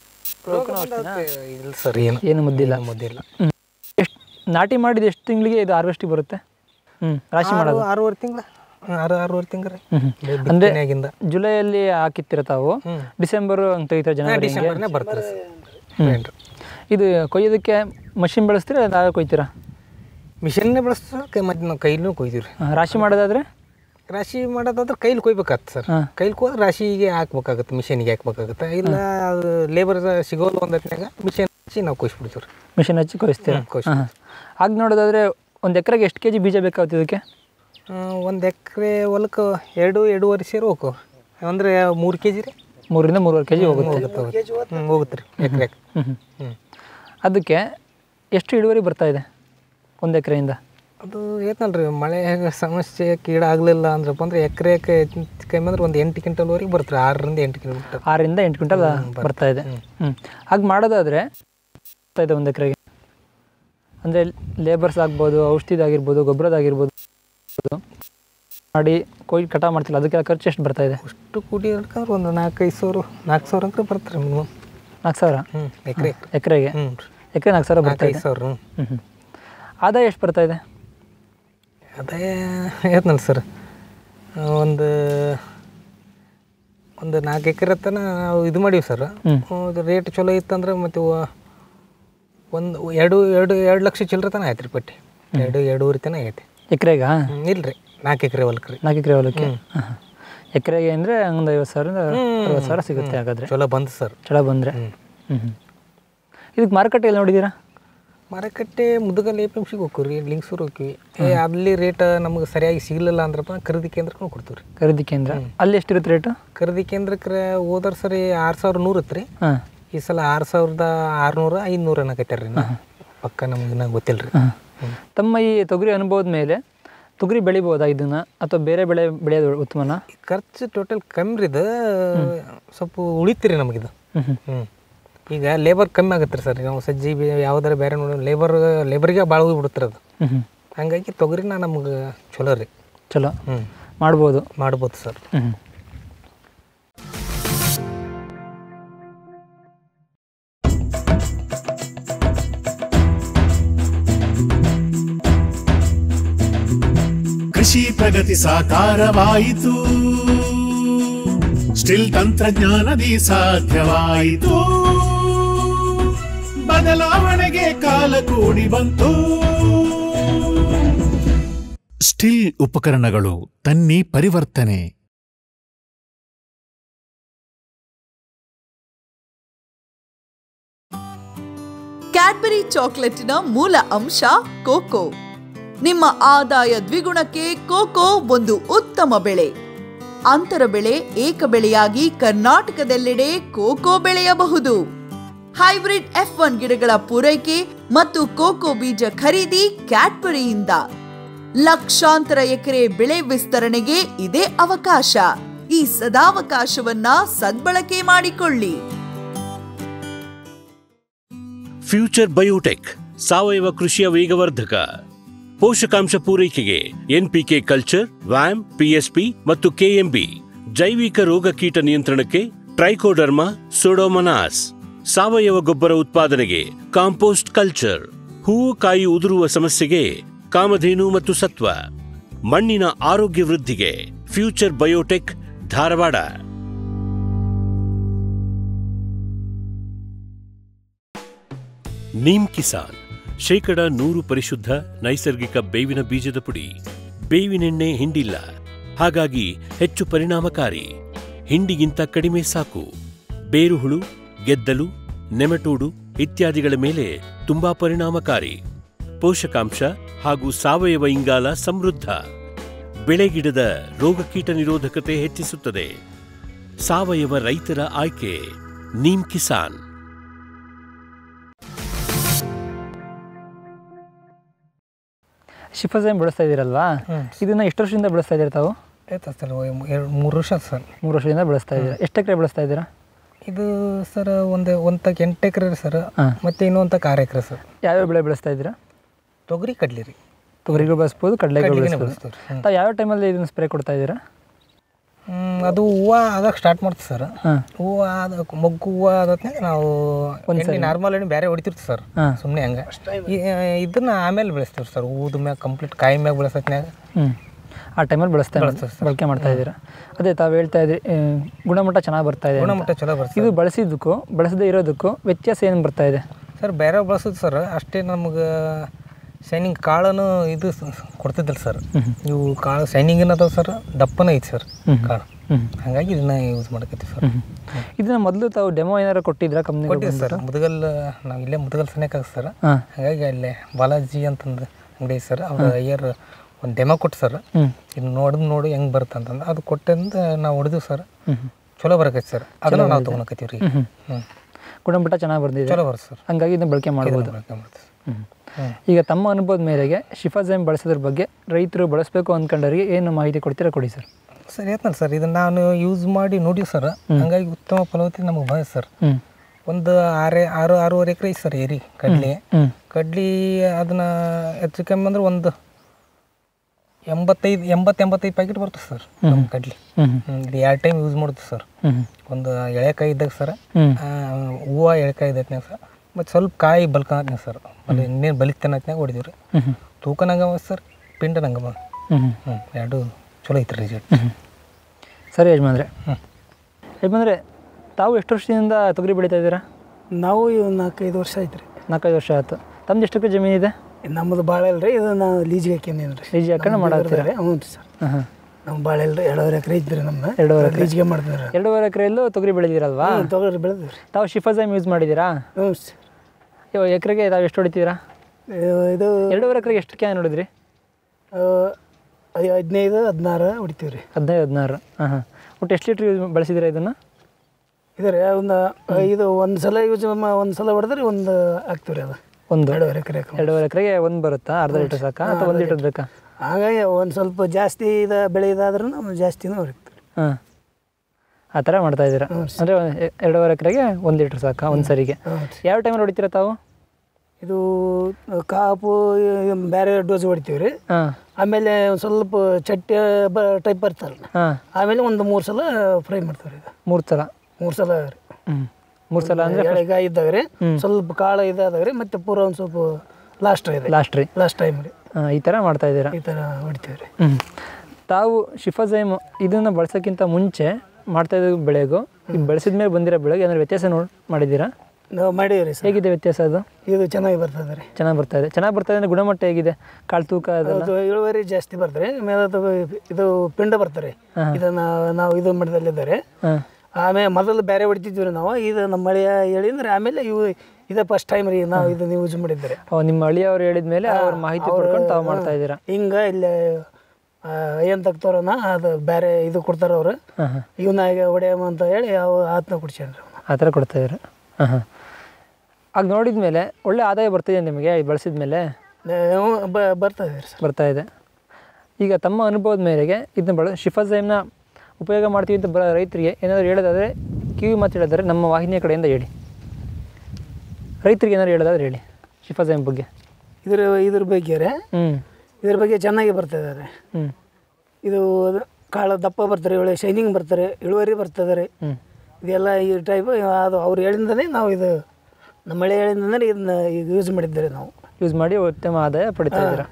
ಇಲ್ಲ ಸರ್, ಏನು ಮುದ್ದಿಲ್ಲ. ಎಷ್ಟು ನಾಟಿ ಮಾಡಿದ ಎಷ್ಟು ತಿಂಗಳಿಗೆ ಇದು ಹಾರ್ವೆಸ್ಟಿಗೆ ಬರುತ್ತೆ? ರಾಶಿ ಮಾಡೋದು 6 ತಿಂಗಳ 6 ತಿಂಗಳು ಅಂದರೆ ಜುಲೈಯಲ್ಲಿ ಹಾಕಿರ್ತೀರ ತಾವು, ಡಿಸೆಂಬರ್ ಹಂಗೆ ತೆಗಿತಾರೆ, ಜನವರಿ ಬರ್ತಾರೆ ಸರ್. ಇದು ಕೊಯ್ಯೋದಕ್ಕೆ ಮಷಿನ್ ಬಳಸ್ತೀರಾ, ನಾವೇ ಕೊಯ್ತೀರಾ? ಮಿಷನ್ನೇ ಬಳಸ್ತಾರೆ, ಮತ್ತು ನಾವು ಕೈಲೂ ಕೊಯ್ತೀವಿ. ರಾಶಿ ಮಾಡೋದಾದ್ರೆ ಕೈಲಿ ಕೊಯ್ಬೇಕಾಗತ್ತೆ ಸರ್. ಕೈಲಿ ಕೊಯ್ದು ರಾಶಿಗೆ ಹಾಕ್ಬೇಕಾಗತ್ತೆ, ಮಿಷನ್ಗೆ ಹಾಕ್ಬೇಕಾಗತ್ತೆ. ಇಲ್ಲ ಅದು ಲೇಬರ್ ಸಿಗೋಲ್ಲ ಒಂದು ಹೊತ್ತಿನಾಗ ಮಿಷನ್ ಹಚ್ಚಿ ನಾವು ಕೊಯ್ಸ್ಬಿಡ್ತೀವಿ. ಮಿಷನ್ ಹಚ್ಚಿ ಕೊಯ್ಸ್ತೀರಾ? ಆಗ ನೋಡೋದಾದ್ರೆ ಒಂದು ಎಕರೆಗೆ ಎಷ್ಟು ಕೆಜಿ ಬೀಜ ಬೇಕಾಗುತ್ತೆ ಇದಕ್ಕೆ? 1 ಎಕರೆ ಹೊಲಕ್ಕೆ 2-2.5 ಸೇರು ಹೋಗು ಅಂದರೆ 3 kg ರೀ. 3 ರಿಂದ 3.5 kg ಹೋಗುತ್ತೆ ರೀ ಎಕರೆ. ಅದಕ್ಕೆ ಎಷ್ಟು ಇಳುವರಿ ಬರ್ತಾ ಇದೆ 1 ಎಕರೆಯಿಂದ? ಅದು ಏತನಲ್ರಿ, ಮಳೆ ಸಮಸ್ಯೆ ಕೀಡಾಗಲಿಲ್ಲ ಅಂದ್ರಪ್ಪ ಅಂದ್ರೆ ಎಕರೆಗೆ ಕಮ್ಮಿ ಅಂದ್ರೆ ಒಂದು 8 ಕ್ವಿಂಟಲ್ವರೆಗೆ ಬರ್ತಾರೆ. 6 ರಿಂದ 8 ಕ್ವಿಂಟಲ್. 6 ರಿಂದ 8 ಕ್ವಿಂಟಲ್ ಬರ್ತಾ ಇದೆ. ಹಾಗೆ ಮಾಡೋದಾದರೆ ಬರ್ತಾ ಇದೆ 1 ಎಕರೆಗೆ ಅಂದರೆ ಲೇಬರ್ಸ್ ಆಗ್ಬೋದು, ಔಷಧಿದಾಗಿರ್ಬೋದು, ಗೊಬ್ಬರದಾಗಿರ್ಬೋದು ಮಾಡಿ ಕೊಯ್ದು ಕಟಾವು ಮಾಡ್ತಿಲ್ಲ, ಅದಕ್ಕೆಲ್ಲ ಖರ್ಚು ಎಷ್ಟು ಬರ್ತಾ ಇದೆ? ಅಷ್ಟು ಕೂಡಿ ಹಿಡ್ಕೊಂಡ್ರೆ ಒಂದು 4-5 ಸಾವಿರ ಅಂತ ಬರ್ತಾರೆ ಮಿನಿಮಮ್. 4,000 ಎಕರೆಗೆ? ಎಕರೆ 4,000 ಬರ್ತಾ ಇದೆ. 5,000. ಆದಾಯ ಎಷ್ಟು ಬರ್ತಾ ಇದೆ? ಆದಾಯ ಹೇಳ್ತನಲ್ಲ ಸರ್, ಒಂದು 4 ಎಕರೆ ತನ ನಾವು ಇದು ಮಾಡೀವಿ ಸರ್. ರೇಟ್ ಚಲೋ ಇತ್ತಂದ್ರೆ ಮತ್ತು 2 ಲಕ್ಷ ಚಿಲ್ಲರೆ ತನ ಆಯ್ತು ರೀ ಪಟ್ಟಿ. 2-2.5 ತನ ಐತಿ ಎಕರೆಗಾ? ಇಲ್ರಿ, 4 ಎಕರೆ ಹೊಲಕ್ಕೆ ರೀ. 4 ಎಕರೆ ಹೊಲಕ್ಕೆ ಎಕರೆಗೆ ಅಂದರೆ ಒಂದು 50,000 60,000 ಸಿಗುತ್ತೆ. ಹಾಗಾದರೆ ಚಲೋ ಬಂತು ಸರ್. ಚಲೋ ಬಂದರೆ ಇದಕ್ಕೆ ಮಾರುಕಟ್ಟೆ ಎಲ್ಲಿ ನೋಡಿದ್ದೀರಾ? ಮಾರುಕಟ್ಟೆ ಮುದುಗಲ್ APMCಗೆ ಹೋಗ್ತೀವಿ, ಲಿಂಗ್ಸೂರು ಹೋಗ್ತೀವಿ. ಅಲ್ಲಿ ರೇಟ್ ನಮಗೆ ಸರಿಯಾಗಿ ಸಿಗಲಿಲ್ಲ ಅಂದ್ರಪ್ಪ ಖರೀದಿ ಕೇಂದ್ರಕ್ಕೆ ಕೊಡ್ತೀವಿ ರೀ. ಖರೀದಿ ಕೇಂದ್ರ ಅಲ್ಲಿ ಎಷ್ಟಿರುತ್ತೆ ರೇಟು? ಖರೀದಿ ಕೇಂದ್ರಕ್ಕೆ ಹೋದ್ರ ಸರಿ 6,100 ಇತ್ತು ರೀ. ಈ ಸಲ 6,600 500 ಅನ್ನಕತ್ತಾರ ರೀ. ಪಕ್ಕ ನಮ್ಗೆ ಗೊತ್ತಿಲ್ಲ ರೀ. ತಮ್ಮ ಈ ತೊಗರಿ ಅನುಭವದ ಮೇಲೆ ತೊಗರಿ ಬೆಳಿಬೋದಾ ಇದನ್ನ, ಅಥವಾ ಬೇರೆ ಬೆಳೆ ಬೆಳೆಯೋದು ಉತ್ತಮನ? ಖರ್ಚು ಟೋಟಲ್ ಕಮ್ಮಿ ರೀ, ಇದು ಸ್ವಲ್ಪ ಉಳಿತೀರಿ ನಮಗಿದು. ಈಗ ಲೇಬರ್ ಕಮ್ಮಿ ಆಗುತ್ತೆ ರೀ ಸರ್. ನಾವು ಸಜ್ಜಿ ಯಾವ್ದಾರ ಬೇರೆ ನೋಡಿ ಲೇಬರ್ಗೆ ಭಾಳ ಹೋಗಿಬಿಡುತ್ತೆ ಅದು. ಹಂಗಾಗಿ ತೊಗರಿನ ನಮ್ಗೆ ಚಲೋ ರೀ. ಚಲೋ ಮಾಡ್ಬೋದು ಸರ್. ಕೃಷಿ ಪ್ರಗತಿ ಸಾಕಾರವಾಯಿತು, ಸ್ಟಿಲ್ ತಂತ್ರಜ್ಞಾನದಿ ಸಾಧ್ಯವಾಯಿತು, ಬದಲಾವಣೆಗೆ ಕಾಲ ಕೂಡಿ ಬಂತು. ಸ್ಟಿಲ್ ಉಪಕರಣಗಳು ತನ್ನಿ ಪರಿವರ್ತನೆ. ಕ್ಯಾಡ್ಬರಿ ಚಾಕೊಲೇಟಿನ ಮೂಲ ಅಂಶ ಕೋಕೋ. ನಿಮ್ಮ ಆದಾಯ ದ್ವಿಗುಣಕ್ಕೆ ಕೋಕೋ ಒಂದು ಉತ್ತಮ ಬೆಳೆ. ಅಂತರ ಬೆಳೆ, ಏಕ ಬೆಳೆಯಾಗಿ ಕರ್ನಾಟಕದೆಲ್ಲೆಡೆ ಕೋಕೋ ಬೆಳೆಯಬಹುದು. ಹೈಬ್ರಿಡ್ F1 ಗಿಡಗಳ ಪೂರೈಕೆ ಮತ್ತು ಕೋಕೋ ಬೀಜ ಖರೀದಿ ಕ್ಯಾಡ್ಬರಿಯಿಂದ. ಲಕ್ಷಾಂತರ ಎಕರೆ ಬೆಳೆ ವಿಸ್ತರಣೆಗೆ ಇದೇ ಅವಕಾಶ. ಈ ಸದಾವಕಾಶವನ್ನ ಸದ್ಬಳಕೆ ಮಾಡಿಕೊಳ್ಳಿ. ಫ್ಯೂಚರ್ ಬಯೋಟೆಕ್ ಸಾವಯವ ಕೃಷಿಯ ವೇಗವರ್ಧಕ. ಪೋಷಕಾಂಶ ಪೂರೈಕೆಗೆ NPK ಕಲ್ಚರ್, ವ್ಯಾಮ್, PSP ಮತ್ತು KMB. ಜೈವಿಕ ರೋಗ ಕೀಟ ನಿಯಂತ್ರಣಕ್ಕೆ ಟ್ರೈಕೋಡರ್ಮಾ, ಸೂಡೋಮೊನಾಸ್. ಸಾವಯವ ಗೊಬ್ಬರ ಉತ್ಪಾದನೆಗೆ ಕಾಂಪೋಸ್ಟ್ ಕಲ್ಚರ್. ಹೂವು ಕಾಯಿ ಉದುರುವ ಸಮಸ್ಯೆಗೆ ಕಾಮಧೇನು ಮತ್ತು ಸತ್ವ. ಮಣ್ಣಿನ ಆರೋಗ್ಯ ವೃದ್ಧಿಗೆ Future Biotech, Dharwad. Neem Kisan 100% ಪರಿಶುದ್ಧ ನೈಸರ್ಗಿಕ ಬೇವಿನ ಬೀಜದ ಪುಡಿ. ಬೇವಿನೆಣ್ಣೆ ಹಿಂಡಿಲ್ಲ, ಹಾಗಾಗಿ ಹೆಚ್ಚು ಪರಿಣಾಮಕಾರಿ. ಹಿಂಡಿಗಿಂತ ಕಡಿಮೆ ಸಾಕು. ಬೇರುಹುಳು, ಗೆದ್ದಲು, ನೆಮಟೋಡು ಇತ್ಯಾದಿಗಳ ಮೇಲೆ ತುಂಬಾ ಪರಿಣಾಮಕಾರಿ. ಪೋಷಕಾಂಶ ಹಾಗೂ ಸಾವಯವ ಇಂಗಾಲ ಸಮೃದ್ಧ. ಬೆಳೆಗಿಡದ ರೋಗಕೀಟ ನಿರೋಧಕತೆ ಹೆಚ್ಚಿಸುತ್ತದೆ. ಸಾವಯವ ರೈತರ ಆಯ್ಕೆ ನೀಮ್ ಕಿಸಾನ್. ಶಿಫಾಜೈಮ್ ಬಳಸ್ತಾ ಇದ್ದೀರಲ್ವಾ, ಇದನ್ನು ಎಷ್ಟು ವರ್ಷದಿಂದ ಬಳಸ್ತಾ ಇದ್ದೀರಾ ತಾವು? ಆಯ್ತು ಸರ್ 3 ವರ್ಷ ಸರ್. 3 ವರ್ಷದಿಂದ ಬಳಸ್ತಾ ಇದ್ದೀರಾ. ಎಷ್ಟು ಎಕರೆ ಬಳಸ್ತಾ ಇದ್ದೀರಾ? ಇದು ಸರ್ ಒಂದು ತಕ್ಕ 8 ಎಕರೆ ಸರ್, ಮತ್ತು ಇನ್ನೊಂದು ತಕ್ಕ 6 ಎಕರೆ ಸರ್. ಯಾವ್ಯಾವ ಬೆಳೆ ಬೆಳೆಸ್ತಾ ಇದ್ದೀರಾ? ತೊಗರಿ ಕಡ್ಲಿ ರೀ. ತೊಗರಿಗಳು ಬಳಸ್ಬೋದು, ಕಡಲೆಗಳು ಕಡ್ಲಿಗೆ ಬಳಸ್ಬೋದು. ತಾವು ಯಾವ ಟೈಮಲ್ಲಿ ಇದನ್ನು ಸ್ಪ್ರೇ ಕೊಡ್ತಾ ಇದ್ದೀರಾ? ಅದು ಹೂವು ಆದಾಗ ಸ್ಟಾರ್ಟ್ ಮಾಡ್ತೀವಿ ಸರ್. ಹೂವು ಆದ ಮೊಗ್ಗು ಹೂವು ಆದ್ಮೇಲೆ ನಾವು ನಾರ್ಮಲ್ ಎಣ್ಣೆ ಬೇರೆ ಹೊಡಿತಿರ್ತೀವಿ ಸರ್, ಸುಮ್ಮನೆ ಹಂಗೆ. ಇದನ್ನ ಆಮೇಲೆ ಬೆಳೆಸ್ತೀವಿ ಸರ್, ಹೂದ ಮ್ಯಾಗ ಕಂಪ್ಲೀಟ್ ಕಾಯಿ ಮ್ಯಾಗ ಬೆಳೆಸತ್ನ್ಯಾಗ ಆ ಟೈಮಲ್ಲಿ ಬಳಕೆ ಮಾಡ್ತಾ ಇದ್ದೀರಾ. ಅದೇ ತಾವು ಹೇಳ್ತಾ ಇದ್ರಿ ಗುಣಮಟ್ಟ ಚೆನ್ನಾಗಿ ಬರ್ತಾ ಇದೆ. ಗುಣಮಟ್ಟ ಚಲೋ ಬರ್ತದೆ. ಇದು ಬಳಸಿದ್ದಕ್ಕೂ ಬಳಸದೇ ಇರೋದಕ್ಕೂ ವ್ಯತ್ಯಾಸ ಏನು ಬರ್ತಾ ಇದೆ ಸರ್? ಬೇರೆ ಬಳಸೋದು ಸರ್ ಅಷ್ಟೇ ನಮ್ಗೆ ಶೈನಿಂಗ್ ಕಾಳನು ಇದು ಕೊಡ್ತಿದ್ದಿಲ್ಲ ಸರ್. ಇವು ಕಾಳು ಶೈನಿಂಗ್ ಏನದಾವ ಸರ್, ದಪ್ಪನ ಐತಿ ಸರ್ ಕಾಳು, ಹಾಗಾಗಿ ಇದನ್ನ ಯೂಸ್ ಮಾಡಕತ್ತೀವಿ ಸರ್. ಇದನ್ನ ಮೊದಲು ತಾವು ಡೆಮೋ ಏನಾರು ಕೊಟ್ಟಿದ್ರಾ ಕಂಪ್ನಿ? ಕೊಟ್ಟಿದ್ದು ಸರ್, ಮುದಗಲ್ ನಾವು ಇಲ್ಲೇ ಮುದಗಲ್ ಸನೇಕ ಸರ್. ಹಾಗಾಗಿ ಅಲ್ಲೇ ಬಾಲಾಜಿ ಅಂತಂದು ಅಂಗಡಿ ಸರ್, ಅವ್ರ ಅಯ್ಯರ್ ಒಂದು ಡೆಮೋ ಕೊಟ್ಟು ಸರ್, ಇದು ನೋಡಿ ಹೆಂಗೆ ಬರುತ್ತೆ ಅಂತಂದು ಅದು ಕೊಟ್ಟಿಂದ ನಾವು ಹೊಡೆದಿವಿ ಸರ್. ಚಲೋ ಬರಕೈತಿ ಸರ್, ಅದನ್ನು ನಾವು ತೊಗೊಳಕತ್ತೀವಿ ರೀ. ಗುಣಮಟ್ಟ ಚೆನ್ನಾಗಿ ಬರ್ತಿದೆ, ಚಲೋ ಬರುತ್ತೆ ಸರ್. ಹಂಗಾಗಿ ಇದನ್ನ ಬಳಕೆ ಮಾಡ್ಬೋದು. ಈಗ ತಮ್ಮ ಅನುಭವದ ಮೇರೆಗೆ ಶಿಫಾಜೈಮ್ ಬಳಸೋದ್ರ ಬಗ್ಗೆ ರೈತರು ಬಳಸಬೇಕು ಅಂದ್ಕೊಂಡವ್ರಿಗೆ ಏನು ಮಾಹಿತಿ ಕೊಡ್ತೀರಾ? ಕೊಡಿ ಸರ್. ಸರ್ ಹೇಳ್ತಾನೆ ಸರ್, ಇದನ್ನು ನಾನು ಯೂಸ್ ಮಾಡಿ ನೋಡಿ ಸರ್, ಹಂಗಾಗಿ ಉತ್ತಮ ಫಲವತ್ತತೆ ನಮಗೆ ಬಂದಿದೆ ಸರ್. ಒಂದು 6.5 ಎಕರೆ ಐತೆ ಸರ್ ಏರಿ ಕಡ್ಲಿ ಅದನ್ನ ಹೆಚ್ಚು ಕಮ್ಮಿ ಅಂದ್ರೆ ಒಂದು 85 ಪ್ಯಾಕೆಟ್ ಬರ್ತದೆ ಸರ್ ನಮ್ಮ ಕಡ್ಲಿ. ಇದು 2 ಟೈಮ್ ಯೂಸ್ ಮಾಡ್ತೀವಿ ಸರ್. ಒಂದು ಎಳೆಕಾಯಿ ಇದ್ದಾಗ ಸರ್, ಹೂವು ಎಳೆಕಾಯಿ ಇದ್ದತ್ನಾಗ ಸರ್, ಮತ್ತು ಸ್ವಲ್ಪ ಕಾಯಿ ಬಲ್ಕತ್ನಾಗ ಸರ್, ಇನ್ನೇನು ಬಲಿತನತ್ನಾಗ ಹೊಡಿದೀವಿ ರೀ. ತೂಕನಂಗ ಸರ್, ಪಿಂಡನಂಗ ಎರಡು ಚಲೋ ಐತ್ರಿ ರಿಸಲ್ಟ್. ಸರಿ ಯಜಮಾನ್ರೆ. ಯಜಮಾನ್ರೆ, ತಾವು ಎಷ್ಟು ವರ್ಷದಿಂದ ತೊಗರಿ ಬೆಳೀತಾ ಇದ್ದೀರಾ? ನಾವು 4-5 ವರ್ಷ ಆಯ್ತು ರೀ. 4-5 ವರ್ಷ ಆಯ್ತು. ತಮ್ದು ಎಷ್ಟಕ್ಕೆ ಜಮೀನಿದೆ? ನಮ್ಮದು ಭಾಳ ಇಲ್ರಿ, ಇದು ನಾವು ಲೀಜಿಗೆ ಹಾಕ್ಯಂದೇನು ರೀ. ಲೀಜಿಗೆ ಹಾಕೊಂಡು ಮಾಡಾಕ್ತೀರಾ? ಹ್ಞೂ ರೀ ಸರ್. ನಮ್ಮ ಭಾಳ ಇಲ್ರಿ, 2.5 ಎಕರೆ ಐತ್ರಿ ನಮ್ದು. 2.5 ಎಕರೆ ಲೀಜಿಗೆ ಮಾಡ್ತೀವಿ. 2.5 ಎಕರೆಯಲ್ಲೂ ತೊಗರಿ ಬೆಳೆದಿರಲ್ವಾ? ತೊಗರಿ ಬೆಳೆದ್ವಿ ರೀ. ತಾವು ಶಿಫಾಜೈಮ್ ಯೂಸ್ ಮಾಡಿದ್ದೀರಾ? ಹ್ಞೂ ಸರ್. ಎಕರೆಗೆ ತಾವು ಎಷ್ಟು ಹೊಡಿತೀರಾ? ಇದು 2.5 ಎಕರೆಗೆ ಎಷ್ಟು ಕ್ಯಾನ್ ಹೊಡಿದ್ರಿ? 15-16 ಹೊಡಿತೀವಿ ರೀ. 15-16. ಒಟ್ಟು ಎಷ್ಟು ಲೀಟ್ರ್ ಯೂಸ್ ಬಳಸಿದ್ದೀರಾ ಇದನ್ನು? ಇದ್ರೆ ಇದು ಒಂದು ಸಲ ಯೂಸ್ ಹೊಡೆದ್ರೆ ಒಂದು ಹಾಕ್ತೀವಿ ರೀ. ಅದು 2.5 ಎಕರೆ. 2.5 ಎಕರೆಗೆ ಒಂದು ಬರುತ್ತಾ? ಅರ್ಧ ಲೀಟ್ರ್ ಸಾಕಾ ಅಥವಾ 1 ಲೀಟರ್ ಬೇಕಾ? ಹಾಗಾಗಿ ಒಂದು ಸ್ವಲ್ಪ ಜಾಸ್ತಿ ಬೆಳೆ ಇದಾದ್ರೂ ನಾವು ಜಾಸ್ತಿನೂ ಹೊಡಿತೀವಿ. ಆ ಥರ ಮಾಡ್ತಾ ಇದ್ದೀರಾ? ಅಂದರೆ 2.5 ಎಕರೆಗೆ 1 ಲೀಟ್ರ್ ಸಾಕಾ ಒಂದು ಸರಿಗೆ? ಯಾವ ಟೈಮಲ್ಲಿ ಹೊಡಿತೀರಾ ತಾವು? ಇದು ಕಾಪು ಬೇರೆ ಡೋಸ್ ಹೊಡಿತೀವಿ ರೀ. ಆಮೇಲೆ ಒಂದು ಸ್ವಲ್ಪ ಚಟ್ಟೆ ಟೈಪ್ ಬರ್ತಲ್ಲ, ಆಮೇಲೆ ಒಂದು 3 ಸಲ ಫ್ರೈ ಮಾಡ್ತೀವಿ ರೀ. 3 ಸಲ? 3 ಸಲ ರೀ. 3 ಸಲ ಅಂದರೆ ಎಳೆಗಾಯಿ ಇದ್ದಾಗ ರೀ, ಸ್ವಲ್ಪ ಕಾಳು ಇದಾದಾಗ ರೀ, ಮತ್ತು ಪೂರ ಒಂದು ಸ್ವಲ್ಪ ಲಾಸ್ಟ್ ಟೈಮ್ ರೀ. ಈ ಥರ ಮಾಡ್ತಾ ಇದ್ದೀರಾ? ಈ ಥರ ಹೊಡಿತೀವಿ ರೀ. ತಾವು ಶಿಫಾಜೈಮ್ ಇದನ್ನು ಬಳಸೋಕ್ಕಿಂತ ಮುಂಚೆ ಮಾಡ್ತಾ ಇದ್ದ ಬೆಳೆಗೂ ಈಗ ಬೆಳೆಸಿದ ಮೇಲೆ ಬಂದಿರೋ ಬೆಳೆಗೆ ಏನಾದ್ರು ವ್ಯತ್ಯಾಸ ಮಾಡಿದ್ದೀರಾ? ನಾವು ಮಾಡೀವಿ ರೀ ಸರ್. ಹೇಗಿದೆ ವ್ಯತ್ಯಾಸ? ಅದು ಇದು ಚೆನ್ನಾಗಿ ಬರ್ತದೆ ರೀ. ಚೆನ್ನಾಗಿ ಬರ್ತಾಯಿದೆ ಅಂದರೆ ಗುಣಮಟ್ಟ ಹೇಗಿದೆ? ಕಾಳು ತೂಕ ಅದು ಇಳುವರಿ ಜಾಸ್ತಿ ಬರ್ತಾರೆ. ಆಮೇಲೆ ಇದು ಪಿಂಡ ಬರ್ತಾರೆ. ಇದನ್ನು ನಾವು ಇದು ಮಾಡಿದಲ್ಲಿದ್ದಾರೆ. ಆಮೇಲೆ ಮೊದಲು ಬೇರೆ ಹೊಡಿತಿದ್ವಿ ರೀ ನಾವು. ಇದು ನಮ್ಮ ಮಳೆಯ ಹೇಳಿದ್ರೆ ಆಮೇಲೆ ಇದೇ ಫಸ್ಟ್ ಟೈಮ್ ರೀ ನಾವು ಇದನ್ನು ಯೂಸ್ ಮಾಡಿದ್ದಾರೆ. ನಿಮ್ಮ ಹಳ್ಳಿಯವ್ರು ಹೇಳಿದ ಮೇಲೆ ಅವ್ರ ಮಾಹಿತಿ ಪಡ್ಕೊಂಡು ತಾವು ಮಾಡ್ತಾ ಇದ್ದೀರಾ? ಹಿಂಗೆ ಇಲ್ಲಿ ಏನು ತಗ್ತಾರನ ಅದು ಬೇರೆ ಇದು ಕೊಡ್ತಾರೆ ಅವರು, ಇವನಾಗ ಹೊಡೆಯಮ್ಮ ಅಂತ ಹೇಳಿ ಆತನ ಕುಡ್ಸ್ಯಾನ್ರಿ. ಆ ಥರ ಕೊಡ್ತಾ ಇದ್ದೀರಾ? ಆಗ ನೋಡಿದ ಮೇಲೆ ಒಳ್ಳೆ ಆದಾಯ ಬರ್ತಿದೆ ನಿಮಗೆ ಬಳಸಿದ ಮೇಲೆ? ಬರ್ತಾ ಇದೆ ಸರ್, ಬರ್ತಾ ಇದೆ. ಈಗ ತಮ್ಮ ಅನುಭವದ ಮೇರೆಗೆ ಇದನ್ನ ಶಿಫಾಜೈಮ್ನ ಉಪಯೋಗ ಮಾಡ್ತೀವಿ ಅಂತ ರೈತರಿಗೆ ಏನಾದರೂ ಹೇಳೋದಾದರೆ, ಕಿವಿ ಮಾತು ಹೇಳೋದಾದ್ರೆ ನಮ್ಮ ವಾಹಿನಿಯ ಕಡೆಯಿಂದ ಹೇಳಿ. ರೈತರಿಗೆ ಏನಾದ್ರು ಹೇಳೋದಾದ್ರೆ ಹೇಳಿ ಶಿಫಾಜೈಮ್ ಬಗ್ಗೆ. ಇದ್ರ ಬಗ್ಗೆ ರೀ, ಇದ್ರ ಬಗ್ಗೆ ಚೆನ್ನಾಗಿ ಬರ್ತಿದ್ದಾರೆ. ಇದು ಕಾಳು ದಪ್ಪ ಬರ್ತಾರೆ, ಒಳ್ಳೆ ಶೈನಿಂಗ್ ಬರ್ತಾರೆ, ಇಳುವರಿ ಬರ್ತದೆ ರೀ. ಇದೆಲ್ಲ ಈ ಟೈಪ್ ಅದು ಅವ್ರು ಹೇಳಿಂದನೇ ನಾವು ಇದು ನಮ್ಮ ಮಳೆ ಹೇಳಿಂದನೇ ಇದನ್ನ ಈಗ ಯೂಸ್ ಮಾಡಿದ್ದಾರೆ. ನಾವು ಯೂಸ್ ಮಾಡಿ ಉತ್ತಮ ಆದಾಯ ಪಡಿತಾ ಇದ್ದೀರಾ?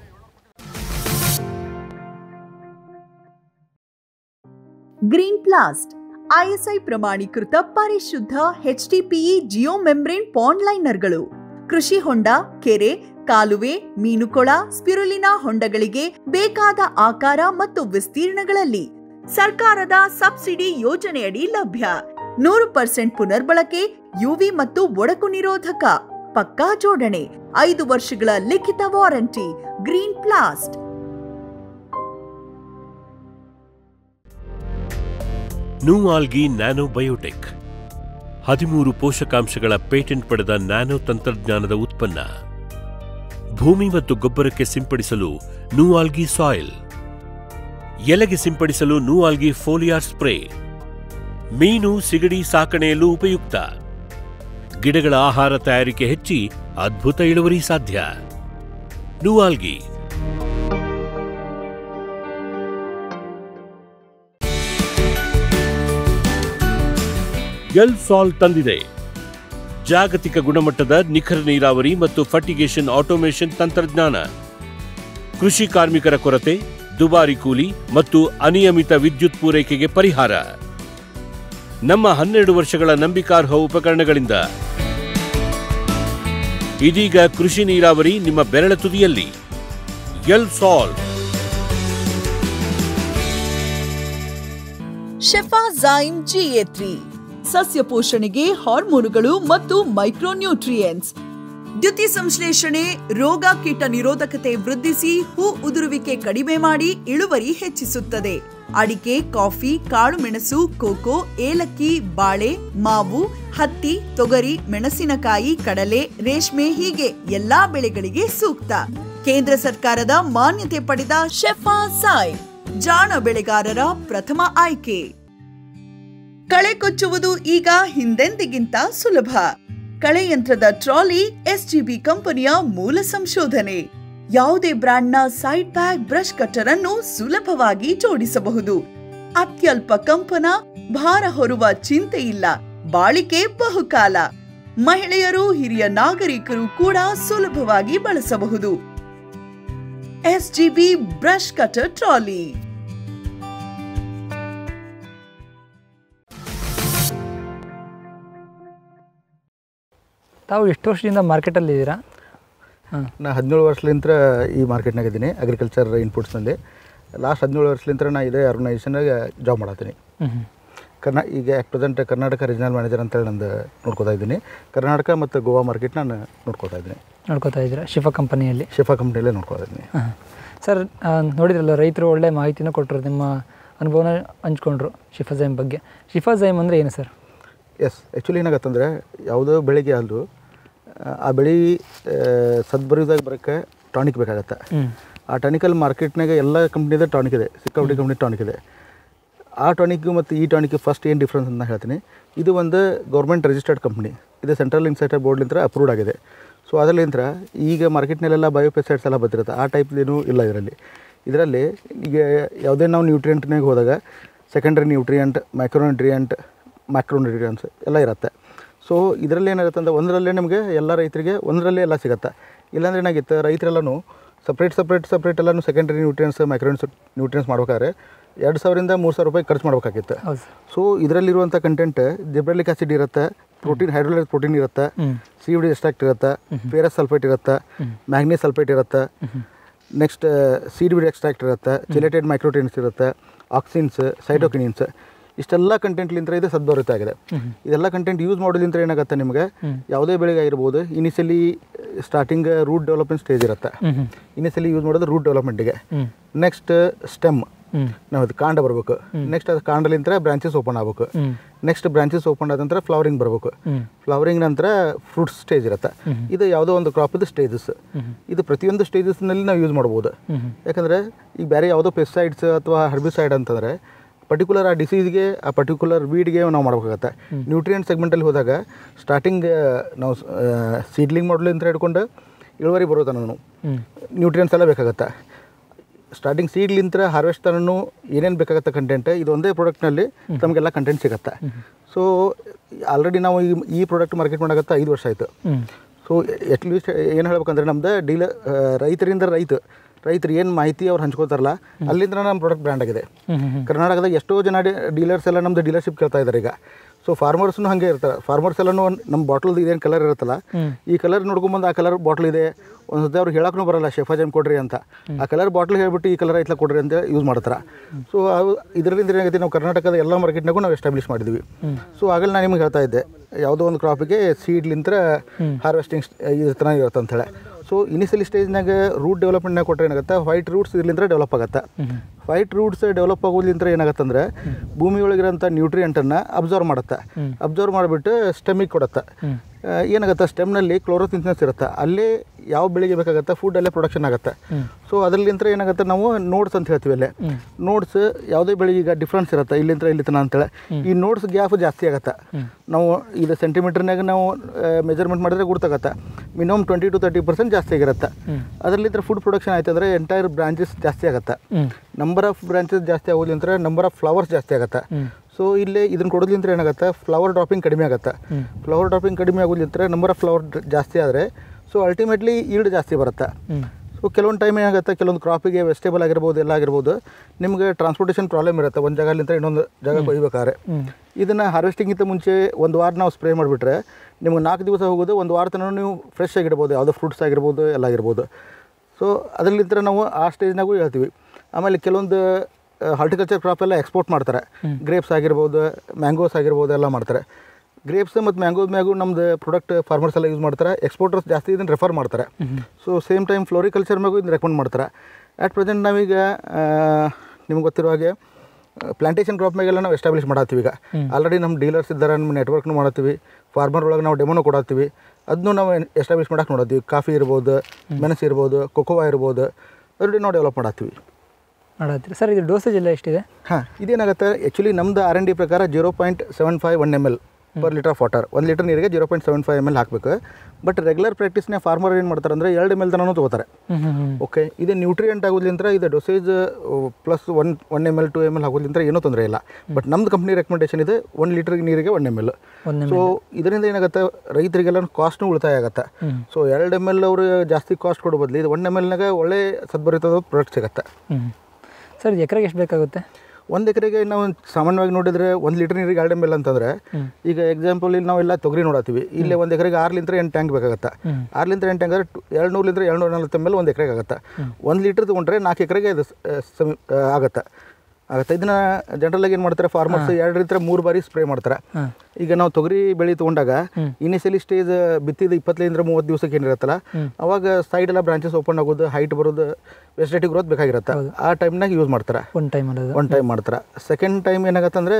ಗ್ರೀನ್ ಪ್ಲಾಸ್ಟ್ ISI ಪ್ರಮಾಣೀಕೃತ ಪರಿಶುದ್ಧ HDPE ಜಿಯೋ ಮೆಂಬ್ರೇನ್ ಪಾಂಡ್ ಲೈನರ್ಗಳು ಕೃಷಿ ಹೊಂಡ, ಕೆರೆ, ಕಾಲುವೆ, ಮೀನುಕೊಳ, ಸ್ಪಿರುಲಿನಾ ಹೊಂಡಗಳಿಗೆ ಬೇಕಾದ ಆಕಾರ ಮತ್ತು ವಿಸ್ತೀರ್ಣಗಳಲ್ಲಿ ಸರ್ಕಾರದ ಸಬ್ಸಿಡಿ ಯೋಜನೆಯಡಿ ಲಭ್ಯ. 100% ಪುನರ್ಬಳಕೆ, UV ಮತ್ತು ಒಡಕು ನಿರೋಧಕ, ಪಕ್ಕಾ ಜೋಡಣೆ, 5 ವರ್ಷಗಳ ಲಿಖಿತ warranty. Green Plast. Nualgi Nano Biotech 13 ಪೋಷಕಾಂಶಗಳ ಪೇಟೆಂಟ್ ಪಡೆದ ನ್ಯಾನೋ ತಂತ್ರಜ್ಞಾನದ ಉತ್ಪನ್ನ. ಭೂಮಿ ಮತ್ತು ಗೊಬ್ಬರಕ್ಕೆ ಸಿಂಪಡಿಸಲು ನೂಆಲ್ಗಿ ಸಾಯಿಲ್, ಎಲೆಗೆ ಸಿಂಪಡಿಸಲು ನೂಆಲ್ಗಿ ಫೋಲಿಯಾರ್ ಸ್ಪ್ರೇ, ಮೀನು ಸಿಗಡಿ ಸಾಕಣೆಯಲ್ಲೂ ಉಪಯುಕ್ತ, ಗಿಡಗಳ ಆಹಾರ ತಯಾರಿಕೆ ಹೆಚ್ಚಿ ಅದ್ಭುತ ಇಳುವರಿ ಸಾಧ್ಯ. ನೂಆಲ್ಗಿ. ಎಲ್ ಸಾಲ್ ತಂದಿದೆ ಜಾಗತಿಕ ಗುಣಮಟ್ಟದ ನಿಖರ ನೀರಾವರಿ ಮತ್ತು ಫರ್ಟಿಗೇಷನ್ ಆಟೋಮೇಷನ್ ತಂತ್ರಜ್ಞಾನ. ಕೃಷಿ ಕಾರ್ಮಿಕರ ಕೊರತೆ, ದುಬಾರಿ ಕೂಲಿ ಮತ್ತು ಅನಿಯಮಿತ ವಿದ್ಯುತ್ ಪೂರೈಕೆಗೆ ಪರಿಹಾರ. ನಮ್ಮ 12 ವರ್ಷಗಳ ನಂಬಿಕಾರ್ಹ ಉಪಕರಣಗಳಿಂದ ಇದೀಗ ಕೃಷಿ ನೀರಾವರಿ ನಿಮ್ಮ ಬೆರಳ ತುದಿಯಲ್ಲಿ. ಎಲ್ ಸಾಲ್. ಶೆಫಾಝೈಮ್ GA3 ಸಸ್ಯ ಪೋಷಣೆಗೆ ಹಾರ್ಮೋನುಗಳು ಮತ್ತು ಮೈಕ್ರೋನ್ಯೂಟ್ರಿಯೆಂಟ್ಸ್. ದ್ಯುತಿ ಸಂಶ್ಲೇಷಣೆ, ರೋಗ ಕೀಟ ನಿರೋಧಕತೆ ವೃದ್ಧಿಸಿ ಹೂ ಉದುರುವಿಕೆ ಕಡಿಮೆ ಮಾಡಿ ಇಳುವರಿ ಹೆಚ್ಚಿಸುತ್ತದೆ. ಅಡಿಕೆ, ಕಾಫಿ, ಕಾಳುಮೆಣಸು, ಕೋಕೋ, ಏಲಕ್ಕಿ, ಬಾಳೆ, ಮಾವು, ಹತ್ತಿ, ತೊಗರಿ, ಮೆಣಸಿನಕಾಯಿ, ಕಡಲೆ, ರೇಷ್ಮೆ ಹೀಗೆ ಎಲ್ಲಾ ಬೆಳೆಗಳಿಗೆ ಸೂಕ್ತ. ಕೇಂದ್ರ ಸರ್ಕಾರದ ಮಾನ್ಯತೆ ಪಡೆದ ಶೆಫಾಝೈಮ್ ಜಾಣ ಬೆಳೆಗಾರರ ಪ್ರಥಮ ಆಯ್ಕೆ. ಕಳೆ ಕೊಚ್ಚುವುದು ಈಗ ಹಿಂದೆಂದಿಗಿಂತ ಸುಲಭ. ಕಳೆಯಂತ್ರದ ಟ್ರಾಲಿ SGB ಕಂಪನಿಯ ಮೂಲ ಸಂಶೋಧನೆ. ಯಾವುದೇ ಬ್ರ್ಯಾಂಡ್ನ ಸೈಡ್ ಬ್ಯಾಗ್ ಬ್ರಷ್ ಕಟ್ಟರ್ ಅನ್ನು ಸುಲಭವಾಗಿ ಜೋಡಿಸಬಹುದು. ಅತ್ಯಲ್ಪ ಕಂಪನ, ಭಾರ ಹೊರುವ ಚಿಂತೆ ಇಲ್ಲ. ಬಾಳಿಕೆ ಬಹುಕಾಲ. ಮಹಿಳೆಯರು, ಹಿರಿಯ ನಾಗರಿಕರು ಕೂಡ ಸುಲಭವಾಗಿ ಬಳಸಬಹುದು. SGB brush cutter trolley. ತಾವು ಎಷ್ಟು ವರ್ಷದಿಂದ ಮಾರ್ಕೆಟಲ್ಲಿ ಇದ್ದೀರಾ? ನಾ 17 ವರ್ಷಲಿಂದ ಈ ಮಾರ್ಕೆಟ್ನಾಗ ಇದ್ದೀನಿ, ಅಗ್ರಿಕಲ್ಚರ್ ಇನ್ಪುಟ್ಸ್ನಲ್ಲಿ. ಲಾಸ್ಟ್ 17 ವರ್ಷಲಿಂದ ನಾ ಇದೇ ಆರ್ಗನೈಸೇಷನ್ನಾಗ ಜಾಬ್ ಮಾಡತ್ತೀನಿ. ಈಗ at present Karnataka regional manager ಅಂತೇಳಿ ನಂದು ನೋಡ್ಕೋತಾ ಇದ್ದೀನಿ. ಕರ್ನಾಟಕ ಮತ್ತು ಗೋವಾ ಮಾರ್ಕೆಟ್ ನಾನು ನೋಡ್ಕೋತಾ ಇದ್ದೀನಿ. ಶಿಫಾ ಕಂಪನಿಯಲ್ಲಿ ನೋಡ್ಕೋತಾ ಇದ್ದೀನಿ. ಸರ್, ನೋಡಿದ್ರಲ್ಲ, ರೈತರು ಒಳ್ಳೆ ಮಾಹಿತಿನೂ ಕೊಟ್ಟರು, ನಿಮ್ಮ ಅನುಭವನ ಹಂಚ್ಕೊಂಡ್ರು ಶಿಫಾಝೈಮ್ ಬಗ್ಗೆ. ಶಿಫಾಝೈಮ್ ಅಂದರೆ ಏನು ಸರ್? ಎಸ್, ಆ್ಯಕ್ಚುಲಿ ಏನಾಗತ್ತಂದರೆ ಯಾವುದೋ ಬೆಳೆಗೆ ಅಲ್ಲೂ ಆ ಬೆಳೆ ಸದ್ಬರಿದಾಗ ಬರೋಕ್ಕೆ ಟಾನಿಕ್ ಬೇಕಾಗತ್ತೆ. ಆ ಟಾನಿಕಲ್ಲಿ ಮಾರ್ಕೆಟ್ನಾಗ ಎಲ್ಲ ಕಂಪ್ನಿದ ಟಾನಿಕ್ ಇದೆ, ಸಿಕ್ಕಾಪಟ್ಟೆ ಕಂಪ್ನಿ ಟಾನಿಕ್ ಇದೆ. ಆ ಟಾನಿಕ್ಗೂ ಮತ್ತು ಈ ಟಾನಿಕ್ಗೆ ಫಸ್ಟ್ ಏನು ಡಿಫ್ರೆನ್ಸ್ ಅಂತ ಹೇಳ್ತೀನಿ. ಇದು ಒಂದು ಗೌರ್ಮೆಂಟ್ ರಿಜಿಸ್ಟರ್ಡ್ ಕಂಪ್ನಿ, ಇದು ಸೆಂಟ್ರಲ್ ಇನ್ಸೈಟರ್ ಬೋರ್ಡ್ಲಿಂದ ಅಪ್ರೂವ್ಡ್ ಆಗಿದೆ. ಸೊ ಅದರಲ್ಲಿಂದ ಈಗ ಮಾರ್ಕೆಟ್ನಲ್ಲೆಲ್ಲ ಬಯೋಪೆಸೈಡ್ಸ್ ಎಲ್ಲ ಬಂದಿರುತ್ತೆ, ಆ ಟೈಪ್ದೇನೂ ಇಲ್ಲ ಇದರಲ್ಲಿ. ಈಗ ಯಾವುದೇ ನಾವು ನ್ಯೂಟ್ರಿಯೆಂಟ್ನಾಗ ಹೋದಾಗ ಸೆಕೆಂಡ್ರಿ ನ್ಯೂಟ್ರಿಯೆಂಟ್, ಮ್ಯಾಕ್ರೋನ್ಯೂಟ್ರಿಯೆಂಟ್ಸ್ ಎಲ್ಲ ಇರುತ್ತೆ. ಸೊ ಇದರಲ್ಲಿ ಏನಾಗುತ್ತೆ ಅಂದರೆ ಒಂದರಲ್ಲೇ ನಮಗೆ ಎಲ್ಲ ರೈತರಿಗೆ ಒಂದರಲ್ಲೇ ಎಲ್ಲ ಸಿಗುತ್ತೆ. ಇಲ್ಲಾಂದ್ರೆ ಏನಾಗಿತ್ತು, ರೈತರೆಲ್ಲನೂ ಸಪ್ರೇಟ್ ಎಲ್ಲನೂ ಸೆಕೆಂಡ್ರಿ ನ್ಯೂಟ್ರಿಯೆಂಟ್ಸ್, ನ್ಯೂಟ್ರಿಯೆಂಟ್ಸ್ ಮಾಡ್ಬೇಕಾದ್ರೆ 2,000 ರಿಂದ 3,000 ರೂಪಾಯಿ ಖರ್ಚು ಮಾಡ್ಬೇಕಾಗಿತ್ತು. ಸೊ ಇದರಲ್ಲಿರುವಂಥ ಕಂಟೆಂಟ್ ಜಿಬ್ರೆಲಿಕ್ ಆಸಿಡ್ ಇರುತ್ತೆ, ಪ್ರೋಟೀನ್, ಹೈಡ್ರೋಲೈಸ್ ಪ್ರೋಟೀನ್ ಇರುತ್ತೆ, CBD ಎಕ್ಸ್ಟ್ರಾಕ್ಟ್ ಇರುತ್ತೆ, ಫೆರಸ್ ಸಲ್ಫೇಟ್ ಇರುತ್ತೆ, ಮ್ಯಾಗ್ನೀಸ್ ಸಲ್ಫೇಟ್ ಇರುತ್ತೆ, ನೆಕ್ಸ್ಟ್ CBD ಎಕ್ಸ್ಟ್ರಾಕ್ಟ್ ಇರುತ್ತೆ, ಚಿಲೇಟೆಡ್ ಮೈಕ್ರೋಟೀನ್ಸ್ ಇರುತ್ತೆ, ಆಕ್ಸಿನ್ಸ್, ಸೈಟೋಕಿನಿನ್ಸ್, ಇಷ್ಟೆಲ್ಲ ಕಂಟೆಂಟ್ಲಿಂದ ಇದು ಸದ್ಭರಿತ ಆಗಿದೆ. ಇದೆಲ್ಲ ಕಂಟೆಂಟ್ ಯೂಸ್ ಮಾಡೋದ್ರಿಂದ ಏನಾಗುತ್ತೆ, ನಿಮಗೆ ಯಾವುದೇ ಬೆಳೆಗೆ ಆಗಿರ್ಬೋದು, initially starting root development stage ಇರುತ್ತೆ. ಇನಿಷಿಯಲಿ ಯೂಸ್ ಮಾಡೋದು ರೂಟ್ ಡೆವಲಪ್ಮೆಂಟಿಗೆ. ನೆಕ್ಸ್ಟ್ ಸ್ಟೆಮ್, ನಾವು ಅದು ಕಾಂಡ ಬರಬೇಕು. ನೆಕ್ಸ್ಟ್ ಅದು ಕಾಂಡಲಿಂದ ಬ್ರಾಂಚಸ್ ಓಪನ್ ಆಗಬೇಕು. ನೆಕ್ಸ್ಟ್ ಬ್ರಾಂಚಸ್ ಓಪನ್ ಆದ ನಂತರ ಫ್ಲವರಿಂಗ್ ಬರಬೇಕು. ಫ್ಲವರಿಂಗ್ ನಂತರ ಫ್ರೂಟ್ಸ್ ಸ್ಟೇಜ್ ಇರುತ್ತೆ. ಇದು ಯಾವುದೋ ಒಂದು ಕ್ರಾಪ್ ಸ್ಟೇಜಸ್. ಇದು ಪ್ರತಿಯೊಂದು ಸ್ಟೇಜಸ್ನಲ್ಲಿ ನಾವು ಯೂಸ್ ಮಾಡ್ಬೋದು. ಯಾಕಂದರೆ ಈಗ ಬೇರೆ ಯಾವುದೋ ಪೆಸ್ಟಿಸೈಡ್ಸ್ ಅಥವಾ ಹರ್ಬಿಸೈಡ್ ಅಂತಂದರೆ ಪರ್ಟಿಕ್ಯುಲರ್ ಆ ಡಿಸೀಸ್ಗೆ, ಆ ಪರ್ಟಿಕ್ಯುಲರ್ ವೀಡ್ಗೆ ನಾವು ಮಾಡಬೇಕಾಗತ್ತೆ. ನ್ಯೂಟ್ರಿಯೆಂಟ್ ಸೆಗ್ಮೆಂಟಲ್ಲಿ ಹೋದಾಗ ಸ್ಟಾರ್ಟಿಂಗ್ ನಾವು ಸೀಡ್ಲಿಂಗ್ ಮಾಡಲಿಂದ ಹಿಡ್ಕೊಂಡು ಇಳುವರಿ ಬರೋ ತನೂ ನ್ಯೂಟ್ರಿಯೆಂಟ್ಸ್ ಎಲ್ಲ ಬೇಕಾಗತ್ತೆ. ಸ್ಟಾರ್ಟಿಂಗ್ ಸೀಡ್ಲಿಂದ ಹಾರ್ವೆಸ್ಟ್ ತನೂ ಏನೇನು ಬೇಕಾಗತ್ತೆ ಕಂಟೆಂಟ್, ಇದು ಒಂದೇ ಪ್ರಾಡಕ್ಟ್ನಲ್ಲಿ ನಮಗೆಲ್ಲ ಕಂಟೆಂಟ್ ಸಿಗುತ್ತೆ. ಸೊ ಆಲ್ರೆಡಿ ನಾವು ಈ ಪ್ರಾಡಕ್ಟ್ ಮಾರ್ಕೆಟ್ ಮಾಡಾಕತ್ತ 5 ವರ್ಷ ಆಯಿತು. ಸೊ ಅಟ್ಲೀಸ್ಟ್ ಏನು ಹೇಳ್ಬೇಕಂದ್ರೆ ನಮ್ದು ರೈತರು ಏನು ಮಾಹಿತಿ ಅವ್ರು ಹಂಚ್ಕೋತಾರಲ್ಲ, ಅಲ್ಲಿಂದ ನಮ್ಮ ಪ್ರಾಡಕ್ಟ್ ಬ್ರ್ಯಾಂಡ್ ಆಗಿದೆ. ಕರ್ನಾಟಕದಾಗ ಎಷ್ಟೋ ಜನ ಡೀಲರ್ಸ್ ಎಲ್ಲ ನಮ್ಮದು ಡೀಲರ್ಶಿಪ್ ಕೇಳ್ತಾ ಇದ್ದಾರೆ ಈಗ. ಸೊ ಫಾರ್ಮರ್ಸ್ನು ಹಾಗೆ ಇರ್ತಾರೆ. ಫಾರ್ಮರ್ಸ್ ಎಲ್ಲನೂ ನಮ್ಮ ಬಾಟಲ್ದು ಇದೇನು ಕಲರ್ ಇರುತ್ತಲ್ಲ, ಈ ಕಲರ್ ನೋಡ್ಕೊಂಬಂದು ಆ ಕಲರ್ ಬಾಟ್ಲ್ ಇದೆ, ಒಂದು ಸತಿ ಅವ್ರಿಗೆ ಹೇಳಕ್ಕೂ ಬರಲ್ಲ ಶೆಫಾಝೈಮ್ ಕೊಡ್ರಿ ಅಂತ. ಆ ಕಲರ್ ಬಾಟ್ಲ್ ಹೇಳ್ಬಿಟ್ಟು ಈ ಕಲರ್ ಐತ್ಲ ಕೊಡ್ರಿ ಅಂತ ಯೂಸ್ ಮಾಡ್ತಾರೆ. ಸೊ ಇದರಿಂದ ಏನಾಗುತ್ತೆ, ನಾವು ಕರ್ನಾಟಕದ ಎಲ್ಲ ಮಾರ್ಕೆಟ್ನಾಗೂ ನಾವು ಎಸ್ಟಾಬ್ಲಿಷ್ ಮಾಡಿದ್ವಿ. ಸೊ ಆಗಲೇ ನಾನು ನಿಮ್ಗೆ ಹೇಳ್ತಾ ಇದ್ದೆ, ಯಾವುದೋ ಒಂದು ಕ್ರಾಪಿಗೆ ಸೀಡ್ಲಿಂದ ಹಾರ್ವೆಸ್ಟಿಂಗ್ ಇದು ಥರ ಇರುತ್ತೆ ಅಂಥೇಳಿ. ಸೊ ಇನಿಷಿಯಲಿ ಸ್ಟೇಜ್ನಾಗ ರೂಟ್ ಡೆವಲಪ್ಮೆಂಟ್ನಾಗ ಕೊಟ್ಟರೆ ಏನಾಗುತ್ತೆ, ವೈಟ್ ರೂಟ್ಸ್ ಇದರಿಂದ ಡೆವಲಪ್ ಆಗುತ್ತೆ. ವೈಟ್ ರೂಟ್ಸ್ ಡೆವಲಪ್ ಆಗೋದ್ರಿಂದ ಏನಾಗುತ್ತೆ ಅಂದರೆ ಭೂಮಿ ಒಳಗಿರೋಂಥ ನ್ಯೂಟ್ರಿಯೆಂಟನ್ನು ಅಬ್ಸರ್ವ್ ಮಾಡುತ್ತೆ. ಅಬ್ಸರ್ವ್ ಮಾಡಿಬಿಟ್ಟು ಸ್ಟೆಮಿಗೆ ಕೊಡುತ್ತೆ. ಏನಾಗುತ್ತೆ ಸ್ಟೆಮ್ನಲ್ಲಿ ಕ್ಲೋರೋಸಿನ್ಸ್ ಇರುತ್ತೆ, ಅಲ್ಲೇ ಯಾವ ಬೆಳೆಗೆ ಬೇಕಾಗುತ್ತೆ ಫುಡ್ ಅಲ್ಲೇ ಪ್ರೊಡಕ್ಷನ್ ಆಗುತ್ತೆ. ಸೊ ಅದರಲ್ಲಿಂತ ಏನಾಗುತ್ತೆ ನಾವು ನೋಡ್ಸ್ ಅಂತ ಹೇಳ್ತೀವಿ. ಅಲ್ಲೇ ನೋಡ್ಸ್ ಯಾವುದೇ ಬೆಳೆಗೆ ಈಗ ಡಿಫ್ರೆನ್ಸ್ ಇರುತ್ತೆ ಇಲ್ಲಿಂದ ಇಲ್ಲಿ ತನಕ ಅಂತೇಳಿ. ಈ ನೋಡ್ಸ್ ಗ್ಯಾಪ್ ಜಾಸ್ತಿ ಆಗುತ್ತೆ. ನಾವು ಇದು ಸೆಂಟಿಮೀಟರ್ನಾಗ ನಾವು ಮೆಜರ್ಮೆಂಟ್ ಮಾಡಿದ್ರೆ ಗೊತ್ತಾಗತ್ತೆ ಮಿನಿಮಮ್ 20 to 30% ಜಾಸ್ತಿ ಆಗಿರುತ್ತೆ. ಅದರಲ್ಲಿಂದ ಫುಡ್ ಪ್ರೊಡಕ್ಷನ್ ಆಯ್ತು ಅಂದರೆ ಎಂಟೈರ್ ಬ್ರಾಂಚಸ್ ಜಾಸ್ತಿ ಆಗುತ್ತೆ. ನಂಬರ್ ಆಫ್ ಬ್ರಾಂಚಸ್ ಜಾಸ್ತಿ ಆಗೋದ್ರಿಂದ ನಂಬರ್ ಆಫ್ ಫ್ಲವರ್ಸ್ ಜಾಸ್ತಿ ಆಗುತ್ತೆ. ಸೊ ಇಲ್ಲಿ ಇದನ್ನು ಕೊಡೋದ್ರಿಂದ ಏನಾಗುತ್ತೆ ಫ್ಲವರ್ ಡ್ರಾಪಿಂಗ್ ಕಡಿಮೆ ಆಗುತ್ತೆ. ಫ್ಲವರ್ ಡ್ರಾಪಿಂಗ್ ಕಡಿಮೆ ಆಗೋದ್ರಿಂದ ನಂಬರ್ ಆಫ್ ಫ್ಲವರ್ ಜಾಸ್ತಿ ಆದರೆ ಸೊ ಅಲ್ಟಿಮೇಟ್ಲಿ ಈಲ್ಡ್ ಜಾಸ್ತಿ ಬರುತ್ತೆ. ಸೊ ಕೆಲವೊಂದು ಟೈಮ್ ಏನಾಗುತ್ತೆ ಕೆಲವೊಂದು ಕ್ರಾಪಿಗೆ ವೆಜಿಟೇಬಲ್ ಆಗಿರ್ಬೋದು ಎಲ್ಲ ಆಗಿರ್ಬೋದು ನಿಮಗೆ ಟ್ರಾನ್ಸ್ಪೋರ್ಟೇಷನ್ ಪ್ರಾಬ್ಲಮ್ ಇರುತ್ತೆ ಒಂದು ಜಾಗಲಿಂದ ಇನ್ನೊಂದು ಜಾಗಕ್ಕೆ ಒಯ್ಬೇಕಾದ್ರೆ. ಇದನ್ನು ಹಾರ್ವೆಸ್ಟಿಂಗಿಂತ ಮುಂಚೆ ಒಂದು ವಾರ ನಾವು ಸ್ಪ್ರೇ ಮಾಡಿಬಿಟ್ರೆ ನಿಮ್ಗೆ 4 ದಿವಸ ಹೋಗೋದು, ಒಂದು ವಾರ ತನಕ ನೀವು ಫ್ರೆಶ್ ಆಗಿರ್ಬೋದು, ಯಾವುದೋ ಫ್ರೂಟ್ಸ್ ಆಗಿರ್ಬೋದು ಎಲ್ಲ ಆಗಿರ್ಬೋದು. ಸೊ ಅದರಲ್ಲಿಂದ ನಾವು ಆ ಸ್ಟೇಜ್ನಾಗೂ ಹೇಳ್ತೀವಿ. ಆಮೇಲೆ ಕೆಲವೊಂದು ಹಾರ್ಟಿಕಲ್ಚರ್ ಕ್ರಾಪ್ ಎಲ್ಲ ಎಕ್ಸ್ಪೋರ್ಟ್ ಮಾಡ್ತಾರೆ. ಗ್ರೇಪ್ಸ್ ಆಗಿರ್ಬೋದು, ಮ್ಯಾಂಗೋಸ್ ಆಗಿರ್ಬೋದು ಎಲ್ಲ ಮಾಡ್ತಾರೆ. ಗ್ರೇಪ್ಸ್ ಮತ್ತು ಮ್ಯಾಂಗೋಸ್ ಮ್ಯಾಗೂ ನಮ್ಮದು ಪ್ರಾಡಕ್ಟ್ ಫಾರ್ಮರ್ಸ್ ಎಲ್ಲ ಯೂಸ್ ಮಾಡ್ತಾರೆ. ಎಕ್ಸ್ಪೋರ್ಟರ್ಸ್ ಜಾಸ್ತಿ ಇದನ್ನು ರೆಫರ್ ಮಾಡ್ತಾರೆ. ಸೊ ಸೇಮ್ ಟೈಮ್ ಫ್ಲೋರಿಕಲ್ಚರ್ ಮ್ಯಾಗೂ ಇದನ್ನು ರೆಕಮೆಂಡ್ ಮಾಡ್ತಾರೆ. ಅಟ್ ಪ್ರೆಸೆಂಟ್ ನಾವೀಗ ನಿಮ್ಗೆ ಗೊತ್ತಿರೋ ಹಾಗೆ ಪ್ಲಾಂಟೇಷನ್ ಕ್ರಾಪ್ ಮ್ಯಾಗೆಲ್ಲ ನಾವು ಎಸ್ಟಾಬ್ಲಿಷ್ ಮಾಡತ್ತೀವಿ. ಈಗ ಆಲ್ರೆಡಿ ನಮ್ಮ ಡೀಲರ್ಸ್ ಇದ್ದಾರೆ, ನಮ್ಮ ನೆಟ್ವರ್ಕ್ನು ಮಾಡತ್ತೀವಿ. ಫಾರ್ಮರ್ ಒಳಗೆ ನಾವು ಡೆಮೋನು ಕೊಡತ್ತೀವಿ. ಅದನ್ನು ನಾವು ಎಸ್ಟಾಬ್ಲಿಷ್ ಮಾಡೋಕೆ ನೋಡತ್ತೀವಿ. ಕಾಫಿ ಇರ್ಬೋದು, ಮೆಣಸು ಇರ್ಬೋದು, ಕೊಕೋವಾ ಇರ್ಬೋದು, ಆಲ್ರೆಡಿ ನಾವು ಡೆವಲಪ್ ಮಾಡತ್ತೀವಿ. ಮಾಡತ್ತೀರಿ ಸರ್. ಇದು ಡೋಸೇಜ್ ಎಲ್ಲ ಎಷ್ಟಿದೆ? ಹಾಂ, ಇದೇನಾಗುತ್ತೆ ಆ್ಯಕ್ಚುಲಿ ನಮ್ಮದು R&D ಪ್ರಕಾರ 0.75 ml per litre of water. 1 litre ನೀರಿಗೆ 0.75 ml ಹಾಕಬೇಕು. ಬಟ್ ರೆಗ್ಯುಲರ್ ಪ್ರಾಕ್ಟೀಸ್ನೇ ಫಾರ್ಮರ್ ಏನು ಮಾಡ್ತಾರೆ ಅಂದರೆ 2 ml ತನೂ ತೊಗೋತಾರೆ. ಓಕೆ, ಇದು ನ್ಯೂಟ್ರಿಯೆಂಟ್ ಆಗೋದ್ರಿಂದ ಇದು ಡೋಸೇಜ್ ಪ್ಲಸ್ 1 ml 2 ml ಆಗೋದ್ರಿಂದ ಏನೂ ತೊಂದರೆ ಇಲ್ಲ. ಬಟ್ ನಮ್ಮದು ಕಂಪ್ನಿ ರೆಕಮೆಂಡೇಷನ್ ಇದೆ 1 ಲೀಟರ್ ನೀರಿಗೆ 1 ml. ಸೊ ಇದರಿಂದ ಏನಾಗುತ್ತೆ ರೈತರಿಗೆಲ್ಲ ಕಾಸ್ಟ್ನು ಉಳಿತಾಯ ಆಗುತ್ತೆ. ಸೊ 2 ml ಅವರು ಜಾಸ್ತಿ ಕಾಸ್ಟ್ ಕೊಡೋ ಬದಲು ಇದು 1 mlನಾಗ ಒಳ್ಳೆ ಸದ್ಭರಿತದ ಪ್ರಾಡಕ್ಟ್ ಸಿಗುತ್ತೆ. ಸರ್ ಎಕರೆಗೆ ಎಷ್ಟು ಬೇಕಾಗುತ್ತೆ? 1 ಎಕರೆಗೆ ನಾವು ಸಾಮಾನ್ಯವಾಗಿ ನೋಡಿದರೆ 1 ಲೀಟರ್ ನೀರಿಗೆ 2 ml ಅಂತಂದರೆ ಈಗ ಎಕ್ಸಾಂಪಲ್ ಇಲ್ಲಿ ನಾವೆಲ್ಲ ತೊಗರಿ ನೋಡತ್ತೀವಿ. ಇಲ್ಲೇ 1 ಎಕರೆಗೆ 6 ಲಿಂದ 8 ಟ್ಯಾಂಕ್ ಬೇಕಾಗುತ್ತೆ. 6 ಲಿಂದ 8 ಟ್ಯಾಂಕ್ ಅಂದರೆ 200 ಲಿಂದ 240 ml 1 ಎಕರೆಗೆ ಆಗುತ್ತೆ. 1 ಲೀಟರ್ ತೊಗೊಂಡ್ರೆ 4 ಎಕರೆಗೆ ಇದು ಆಗುತ್ತೆ. ಇದನ್ನು ಜನರಲಾಗಿ ಏನು ಮಾಡ್ತಾರೆ ಫಾರ್ಮರ್ಸ್ 2 ರಿಂದ 3 ಬಾರಿ ಸ್ಪ್ರೇ ಮಾಡ್ತಾರೆ. ಈಗ ನಾವು ತೊಗರಿ ಬೆಳೆ ತೊಗೊಂಡಾಗ ಇನಿಷಿಯಲಿ ಸ್ಟೇಜ್ ಬಿತ್ತಿದ 25 ರಿಂದ 30 ದಿವಸಕ್ಕೆ ಏನಿರುತ್ತಲ್ಲ ಅವಾಗ ಸೈಡ್ ಎಲ್ಲ ಬ್ರಾಂಚಸ್ ಓಪನ್ ಆಗೋದು, ಹೈಟ್ ಬರೋದು, ವೆಜಿಟೇಟಿವ್ ಗ್ರೋತ್ ಬೇಕಾಗಿರುತ್ತೆ. ಆ ಟೈಮ್ನಾಗ ಯೂಸ್ ಮಾಡ್ತಾರೆ. ಒನ್ ಟೈಮ್ ಮಾಡ್ತಾರೆ. ಸೆಕೆಂಡ್ ಟೈಮ್ ಏನಾಗತ್ತೆ ಅಂದರೆ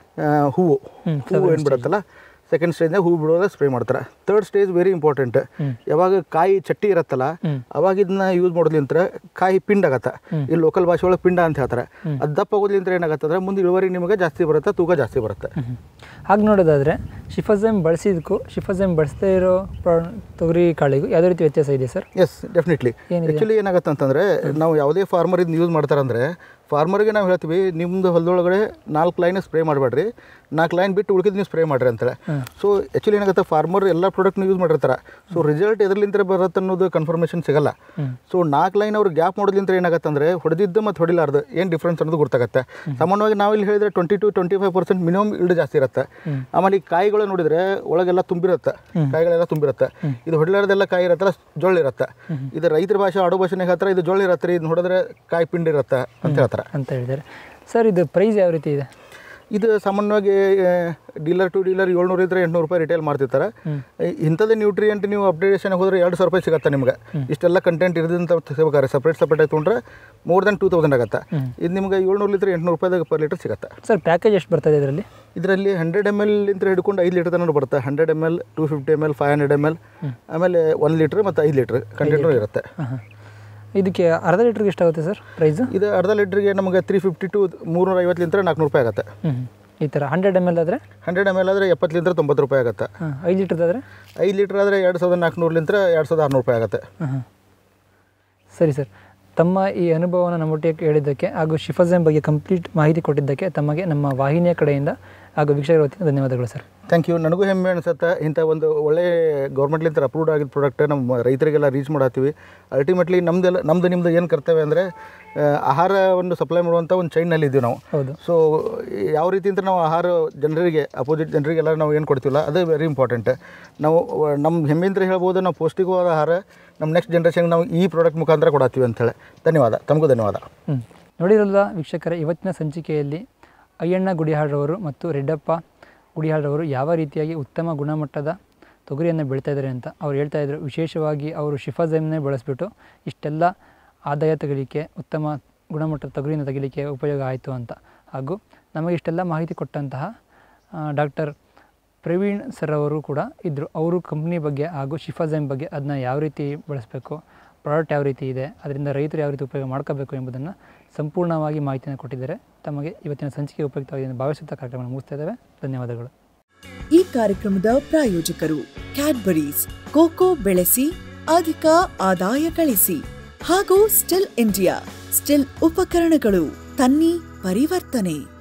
ಹೂವು ಏನು ಬಿಡುತ್ತಲ್ಲ ಸೆಕೆಂಡ್ ಸ್ಟೇಜ್ನಾಗ ಹೂವು ಬಿಡೋದ ಸ್ಪ್ರೇ ಮಾಡ್ತಾರೆ. Third stage very important. ಯಾವಾಗ ಕಾಯಿ ಚಟ್ಟಿ ಇರುತ್ತಲ್ಲ ಅವಾಗ ಇದನ್ನ ಯೂಸ್ ಮಾಡೋದ್ಲಿಂತ ಕಾಯಿ ಪಿಂಡ್ ಆಗತ್ತೆ. ಇಲ್ಲಿ ಲೋಕಲ್ ಭಾಷೆ ಒಳಗೆ ಪಿಂಡ ಅಂತ ಹೇಳ್ತಾರೆ. ಅದು ದಪ್ಪ ಆಗೋದ್ಲಿಂತ ಏನಾಗತ್ತೆ ಅಂದರೆ ಮುಂದೆ ಇಳುವರಿ ನಿಮಗೆ ಜಾಸ್ತಿ ಬರುತ್ತೆ, ತೂಕ ಜಾಸ್ತಿ ಬರುತ್ತೆ. ಹಾಗೆ ನೋಡೋದಾದರೆ ಶಿಫಾಜೈಮ್ ಬಳಸಿದಕ್ಕೂ ಶಿಫಾಜೈಮ್ ಬಳಸದೇ ಇರೋ ತೊಗರಿ ಕಾಳಿಗೂ ಯಾವುದೇ ರೀತಿ ವ್ಯತ್ಯಾಸ ಇದೆ ಸರ್? S, definitely. ಆ್ಯಕ್ಚುಲಿ ಏನಾಗುತ್ತೆ ಅಂತಂದರೆ ನಾವು ಯಾವುದೇ ಫಾರ್ಮರ್ ಇದನ್ನ ಯೂಸ್ ಮಾಡ್ತಾರಂದರೆ ಫಾರ್ಮರ್ಗೆ ನಾವು ಹೇಳ್ತೀವಿ ನಿಮ್ಮದು ಹೊಲದೊಳಗಡೆ 4 ಲೈನ್ ಸ್ಪ್ರೇ ಮಾಡಬೇಡ್ರಿ, 4 ಲೈನ್ ಬಿಟ್ಟು ಉಳಿಕಿದ್ದು ನೀವು ಸ್ಪ್ರೇ ಮಾಡಿರಿ ಅಂತೇಳಿ. ಸೊ ಆ್ಯಕ್ಚುಲಿ ಏನಾಗುತ್ತೆ ಫಾರ್ಮರ್ ಎಲ್ಲ ಪ್ರಾಡಕ್ಟ್ನ ಯೂಸ್ ಮಾಡಿರ್ತಾರೆ. ಸೊ ರಿಸಲ್ಟ್ ಎದ್ರಲಿಂತ ಬರುತ್ತೆ ಅನ್ನೋದು ಕನ್ಫರ್ಮೇಷನ್ ಸಿಗಲ್ಲ. ಸೊ 4 ಲೈನ್ ಅವ್ರು ಗ್ಯಾಪ್ ಮಾಡೋದ್ಲಿಂತ ಏನಾಗುತ್ತೆ ಅಂದರೆ ಹೊಡೆದಿದ್ದು ಮತ್ತು ಹೊಡಿಲಾರ್ದು ಏನು ಡಿಫ್ರೆನ್ಸ್ ಅನ್ನೋದು ಗೊತ್ತಾಗುತ್ತೆ. ಸಾಮಾನ್ಯವಾಗಿ ನಾವು ಇಲ್ಲಿ ಹೇಳಿದ್ರೆ 20 to 25% ಮಿನಿಮಮ್ ಇಲ್ಡ್ ಜಾಸ್ತಿ ಇರುತ್ತೆ. ಆಮೇಲೆ ಈ ಕಾಯಿಗಳು ನೋಡಿದರೆ ಒಳಗೆಲ್ಲ ತುಂಬಿರುತ್ತೆ, ಕಾಯಿಗಳೆಲ್ಲ ತುಂಬಿರುತ್ತೆ. ಇದು ಹೊಡಿಲಾರ್ದೆಲ್ಲ ಕಾಯಿ ಇರತ್ತಲ್ಲ ಜೊಳ್ಳಿರುತ್ತೆ. ಇದು ರೈತರ ಭಾಷೆ ಆಡೋ ಭಾಷೆನಾಗ ಹೇಳ್ತಾರೆ ಇದು ಜೊಳ್ಳಿರತ್ತೆ ರೀ, ಇದು ನೋಡಿದ್ರೆ ಕಾಯಿ ಪಿಂಡ್ ಇರುತ್ತೆ ಅಂತ ಹೇಳ್ತಾರೆ ಅಂತ ಹೇಳಿದ್ದಾರೆ. ಸರ್ ಇದು ಪ್ರೈಸ್ ಯಾವ ರೀತಿ ಇದೆ? ಇದು ಸಾಮಾನ್ಯವಾಗಿ ಡೀಲರ್ ಟು ಡೀಲರ್ 700 ಇದ್ರೆ 800 ರೂಪಾಯಿ ರಿಟೇಲ್ ಮಾಡ್ತಿರ್ತಾರೆ. ಇಂಥದ್ದೇ ನ್ಯೂಟ್ರಿಯೆಂಟ್ ನೀವು ಅಪ್ಡೇಷನ್ಗೆ ಹೋದರೆ 2,000 ರೂಪಾಯಿ ಸಿಗುತ್ತೆ ನಿಮಗೆ. ಇಷ್ಟೆಲ್ಲ ಕಂಟೆಂಟ್ ಇರೋದಂತ ಸಿಗಬೇಕಾದ್ರೆ ಸಪ್ರೇಟ್ ಆಗಿ ತೊಗೊಂಡ್ರೆ ಮೋರ್ ದೆನ್ 2,000 ಆಗುತ್ತೆ. ಇದು ನಿಮಗೆ 700 ಲೀಟರ್ 800 ರೂಪಾಯಿದಾಗ ಪರ್ ಲೀಟರ್ ಸಿಗುತ್ತೆ. ಸರ್ ಪ್ಯಾಕೇಜ್ ಎಷ್ಟು ಬರ್ತದೆ ಇದರಲ್ಲಿ 100 ml ಇಂದ ಹಿಡ್ಕೊಂಡು 5 ಲೀಟರ್ ತನಕ ಬರುತ್ತೆ. 100 ml, 250 ml, 500 ml, ಆಮೇಲೆ 1 ಲೀಟ್ರ್ ಮತ್ತು 5 ಲೀಟ್ರ್ ಕಂಟೆಂಟ್ರು ಇರುತ್ತೆ. ಇದಕ್ಕೆ ಅರ್ಧ ಲೀಟ್ರಿಗೆ ಎಷ್ಟಾಗುತ್ತೆ ಸರ್ ಪ್ರೈಸು? ಇದು ಅರ್ಧ ಲೀಟ್ರಿಗೆ ನಮಗೆ 350 to 350 400 ರೂಪಾಯಿ ಆಗುತ್ತೆ. ಈ ಥರ 100 ml ಆದರೆ 100 ml ಆದರೆ 70 90 ರೂಪಾಯಿ ಆಗುತ್ತೆ. 5 ಲೀಟ್ರದಾದರೆ 5 ಲೀಟ್ರ್ ಆದರೆ 2,400 2,600 ರೂಪಾಯಿ ಆಗುತ್ತೆ. ಸರಿ ಸರ್, ತಮ್ಮ ಈ ಅನುಭವನ ನಮ್ಮೊಟ್ಟಿಗೆ ಹೇಳಿದ್ದಕ್ಕೆ ಹಾಗೂ ಶಿಫಾಜೈಮ್ ಬಗ್ಗೆ ಕಂಪ್ಲೀಟ್ ಮಾಹಿತಿ ಕೊಟ್ಟಿದ್ದಕ್ಕೆ ತಮಗೆ ನಮ್ಮ ವಾಹಿನಿಯ ಕಡೆಯಿಂದ ಹಾಗೂ ವೀಕ್ಷಕರ ವತಿಯಿಂದ ಧನ್ಯವಾದಗಳು ಸರ್. Thank you. ನನಗೂ ಹೆಮ್ಮೆ ಅನಿಸುತ್ತೆ ಇಂಥ ಒಂದು ಒಳ್ಳೆ ಗೌರ್ಮೆಂಟ್ಲಿಂದ ಅಪ್ರೂವ್ಡ್ ಆಗಿದ್ದ ಪ್ರಾಡಕ್ಟ್ ನಮ್ಮ ರೈತರಿಗೆಲ್ಲ ರೀಚ್ ಮಾಡತ್ತೀವಿ. ಅಲ್ಟಿಮೇಟ್ಲಿ ನಿಮ್ಮದು ಏನು ಕರ್ತವ್ಯ ಅಂದರೆ ಆಹಾರವನ್ನು ಸಪ್ಲೈ ಮಾಡುವಂಥ ಒಂದು ಚೈನಲ್ಲಿ ಇದ್ದೀವಿ ನಾವು. ಹೌದು. ಸೊ ಯಾವ ರೀತಿ ಅಂತ ನಾವು ಆಹಾರ ಜನರಿಗೆ ಅಪೋಸಿಟ್ ಜನರಿಗೆಲ್ಲ ನಾವು ಏನು ಕೊಡ್ತೀವಲ್ಲ ಅದೇ ವೆರಿ ಇಂಪಾರ್ಟೆಂಟ್. ನಾವು ನಮ್ಮ ಹೆಮ್ಮೆಯಿಂದ ಹೇಳ್ಬೋದು ನಾವು ಪೌಷ್ಟಿಕವಾದ ಆಹಾರ ನಮ್ಮ ನೆಕ್ಸ್ಟ್ ಜನ್ರೇಷನ್ಗೆ ನಾವು ಈ ಪ್ರಾಡಕ್ಟ್ ಮುಖಾಂತರ ಕೊಡತ್ತೀವಿ ಅಂಥೇಳಿ. ಧನ್ಯವಾದ. ತಮಗೂ ಧನ್ಯವಾದ. ನೋಡಿರಲ್ಲ ವೀಕ್ಷಕರೇ, ಇವತ್ತಿನ ಸಂಚಿಕೆಯಲ್ಲಿ ಅಯ್ಯಣ್ಣ ಗುಡಿಹಾಳ್ರವರು ಮತ್ತು ರೆಡ್ಡಪ್ಪ ಗುಡಿಹಾಳ್ರವರು ಯಾವ ರೀತಿಯಾಗಿ ಉತ್ತಮ ಗುಣಮಟ್ಟದ ತೊಗರಿಯನ್ನು ಬೆಳೀತಾ ಇದ್ದಾರೆ ಅಂತ ಅವ್ರು ಹೇಳ್ತಾಯಿದ್ರು. ವಿಶೇಷವಾಗಿ ಅವರು ಶಿಫಾಜೈಮ್ನೇ ಬಳಸಿಬಿಟ್ಟು ಇಷ್ಟೆಲ್ಲ ಆದಾಯ ತೆಗಿಲಿಕ್ಕೆ, ಉತ್ತಮ ಗುಣಮಟ್ಟದ ತೊಗರಿಯನ್ನು ತೆಗಿಲಿಕ್ಕೆ ಉಪಯೋಗ ಆಯಿತು ಅಂತ. ಹಾಗೂ ನಮಗೆ ಇಷ್ಟೆಲ್ಲ ಮಾಹಿತಿ ಕೊಟ್ಟಂತಹ ಡಾಕ್ಟರ್ ಪ್ರವೀಣ್ ಸರ್ ಅವರು ಕೂಡ ಇದ್ದರು. ಅವರು ಕಂಪ್ನಿ ಬಗ್ಗೆ ಹಾಗೂ ಶಿಫಾಜೈಮ್ ಬಗ್ಗೆ ಅದನ್ನ ಯಾವ ರೀತಿ ಬಳಸಬೇಕು, ಪ್ರಾಡಕ್ಟ್ ಯಾವ ರೀತಿ ಇದೆ, ಅದರಿಂದ ರೈತರು ಯಾವ ರೀತಿ ಉಪಯೋಗ ಮಾಡ್ಕೋಬೇಕು ಎಂಬುದನ್ನು ಸಂಪೂರ್ಣವಾಗಿ ಮಾಹಿತಿಯನ್ನು ಕೊಟ್ಟಿದ್ದಾರೆ. ತಮಗೆ ಇವತ್ತಿನ ಸಂಚಿಕೆ ಉಪಯುಕ್ತವಾಗಿದೆ ಎಂದು ಭಾವಿಸುತ್ತಾ ಕಾರ್ಯಕ್ರಮವನ್ನು ಮುಗಿಸ್ತಾ ಇದ್ದೇವೆ. ಧನ್ಯವಾದಗಳು. ಈ ಕಾರ್ಯಕ್ರಮದ ಪ್ರಾಯೋಜಕರು ಕ್ಯಾಡ್ಬರೀಸ್, ಕೋಕೋ ಬೆಳೆಸಿ ಅಧಿಕ ಆದಾಯ ಗಳಿಸಿ, ಹಾಗೂ ಸ್ಟಿಲ್ ಇಂಡಿಯಾ, ಸ್ಟಿಲ್ ಉಪಕರಣಗಳು, ತನ್ನಿ ಪರಿವರ್ತನೆ.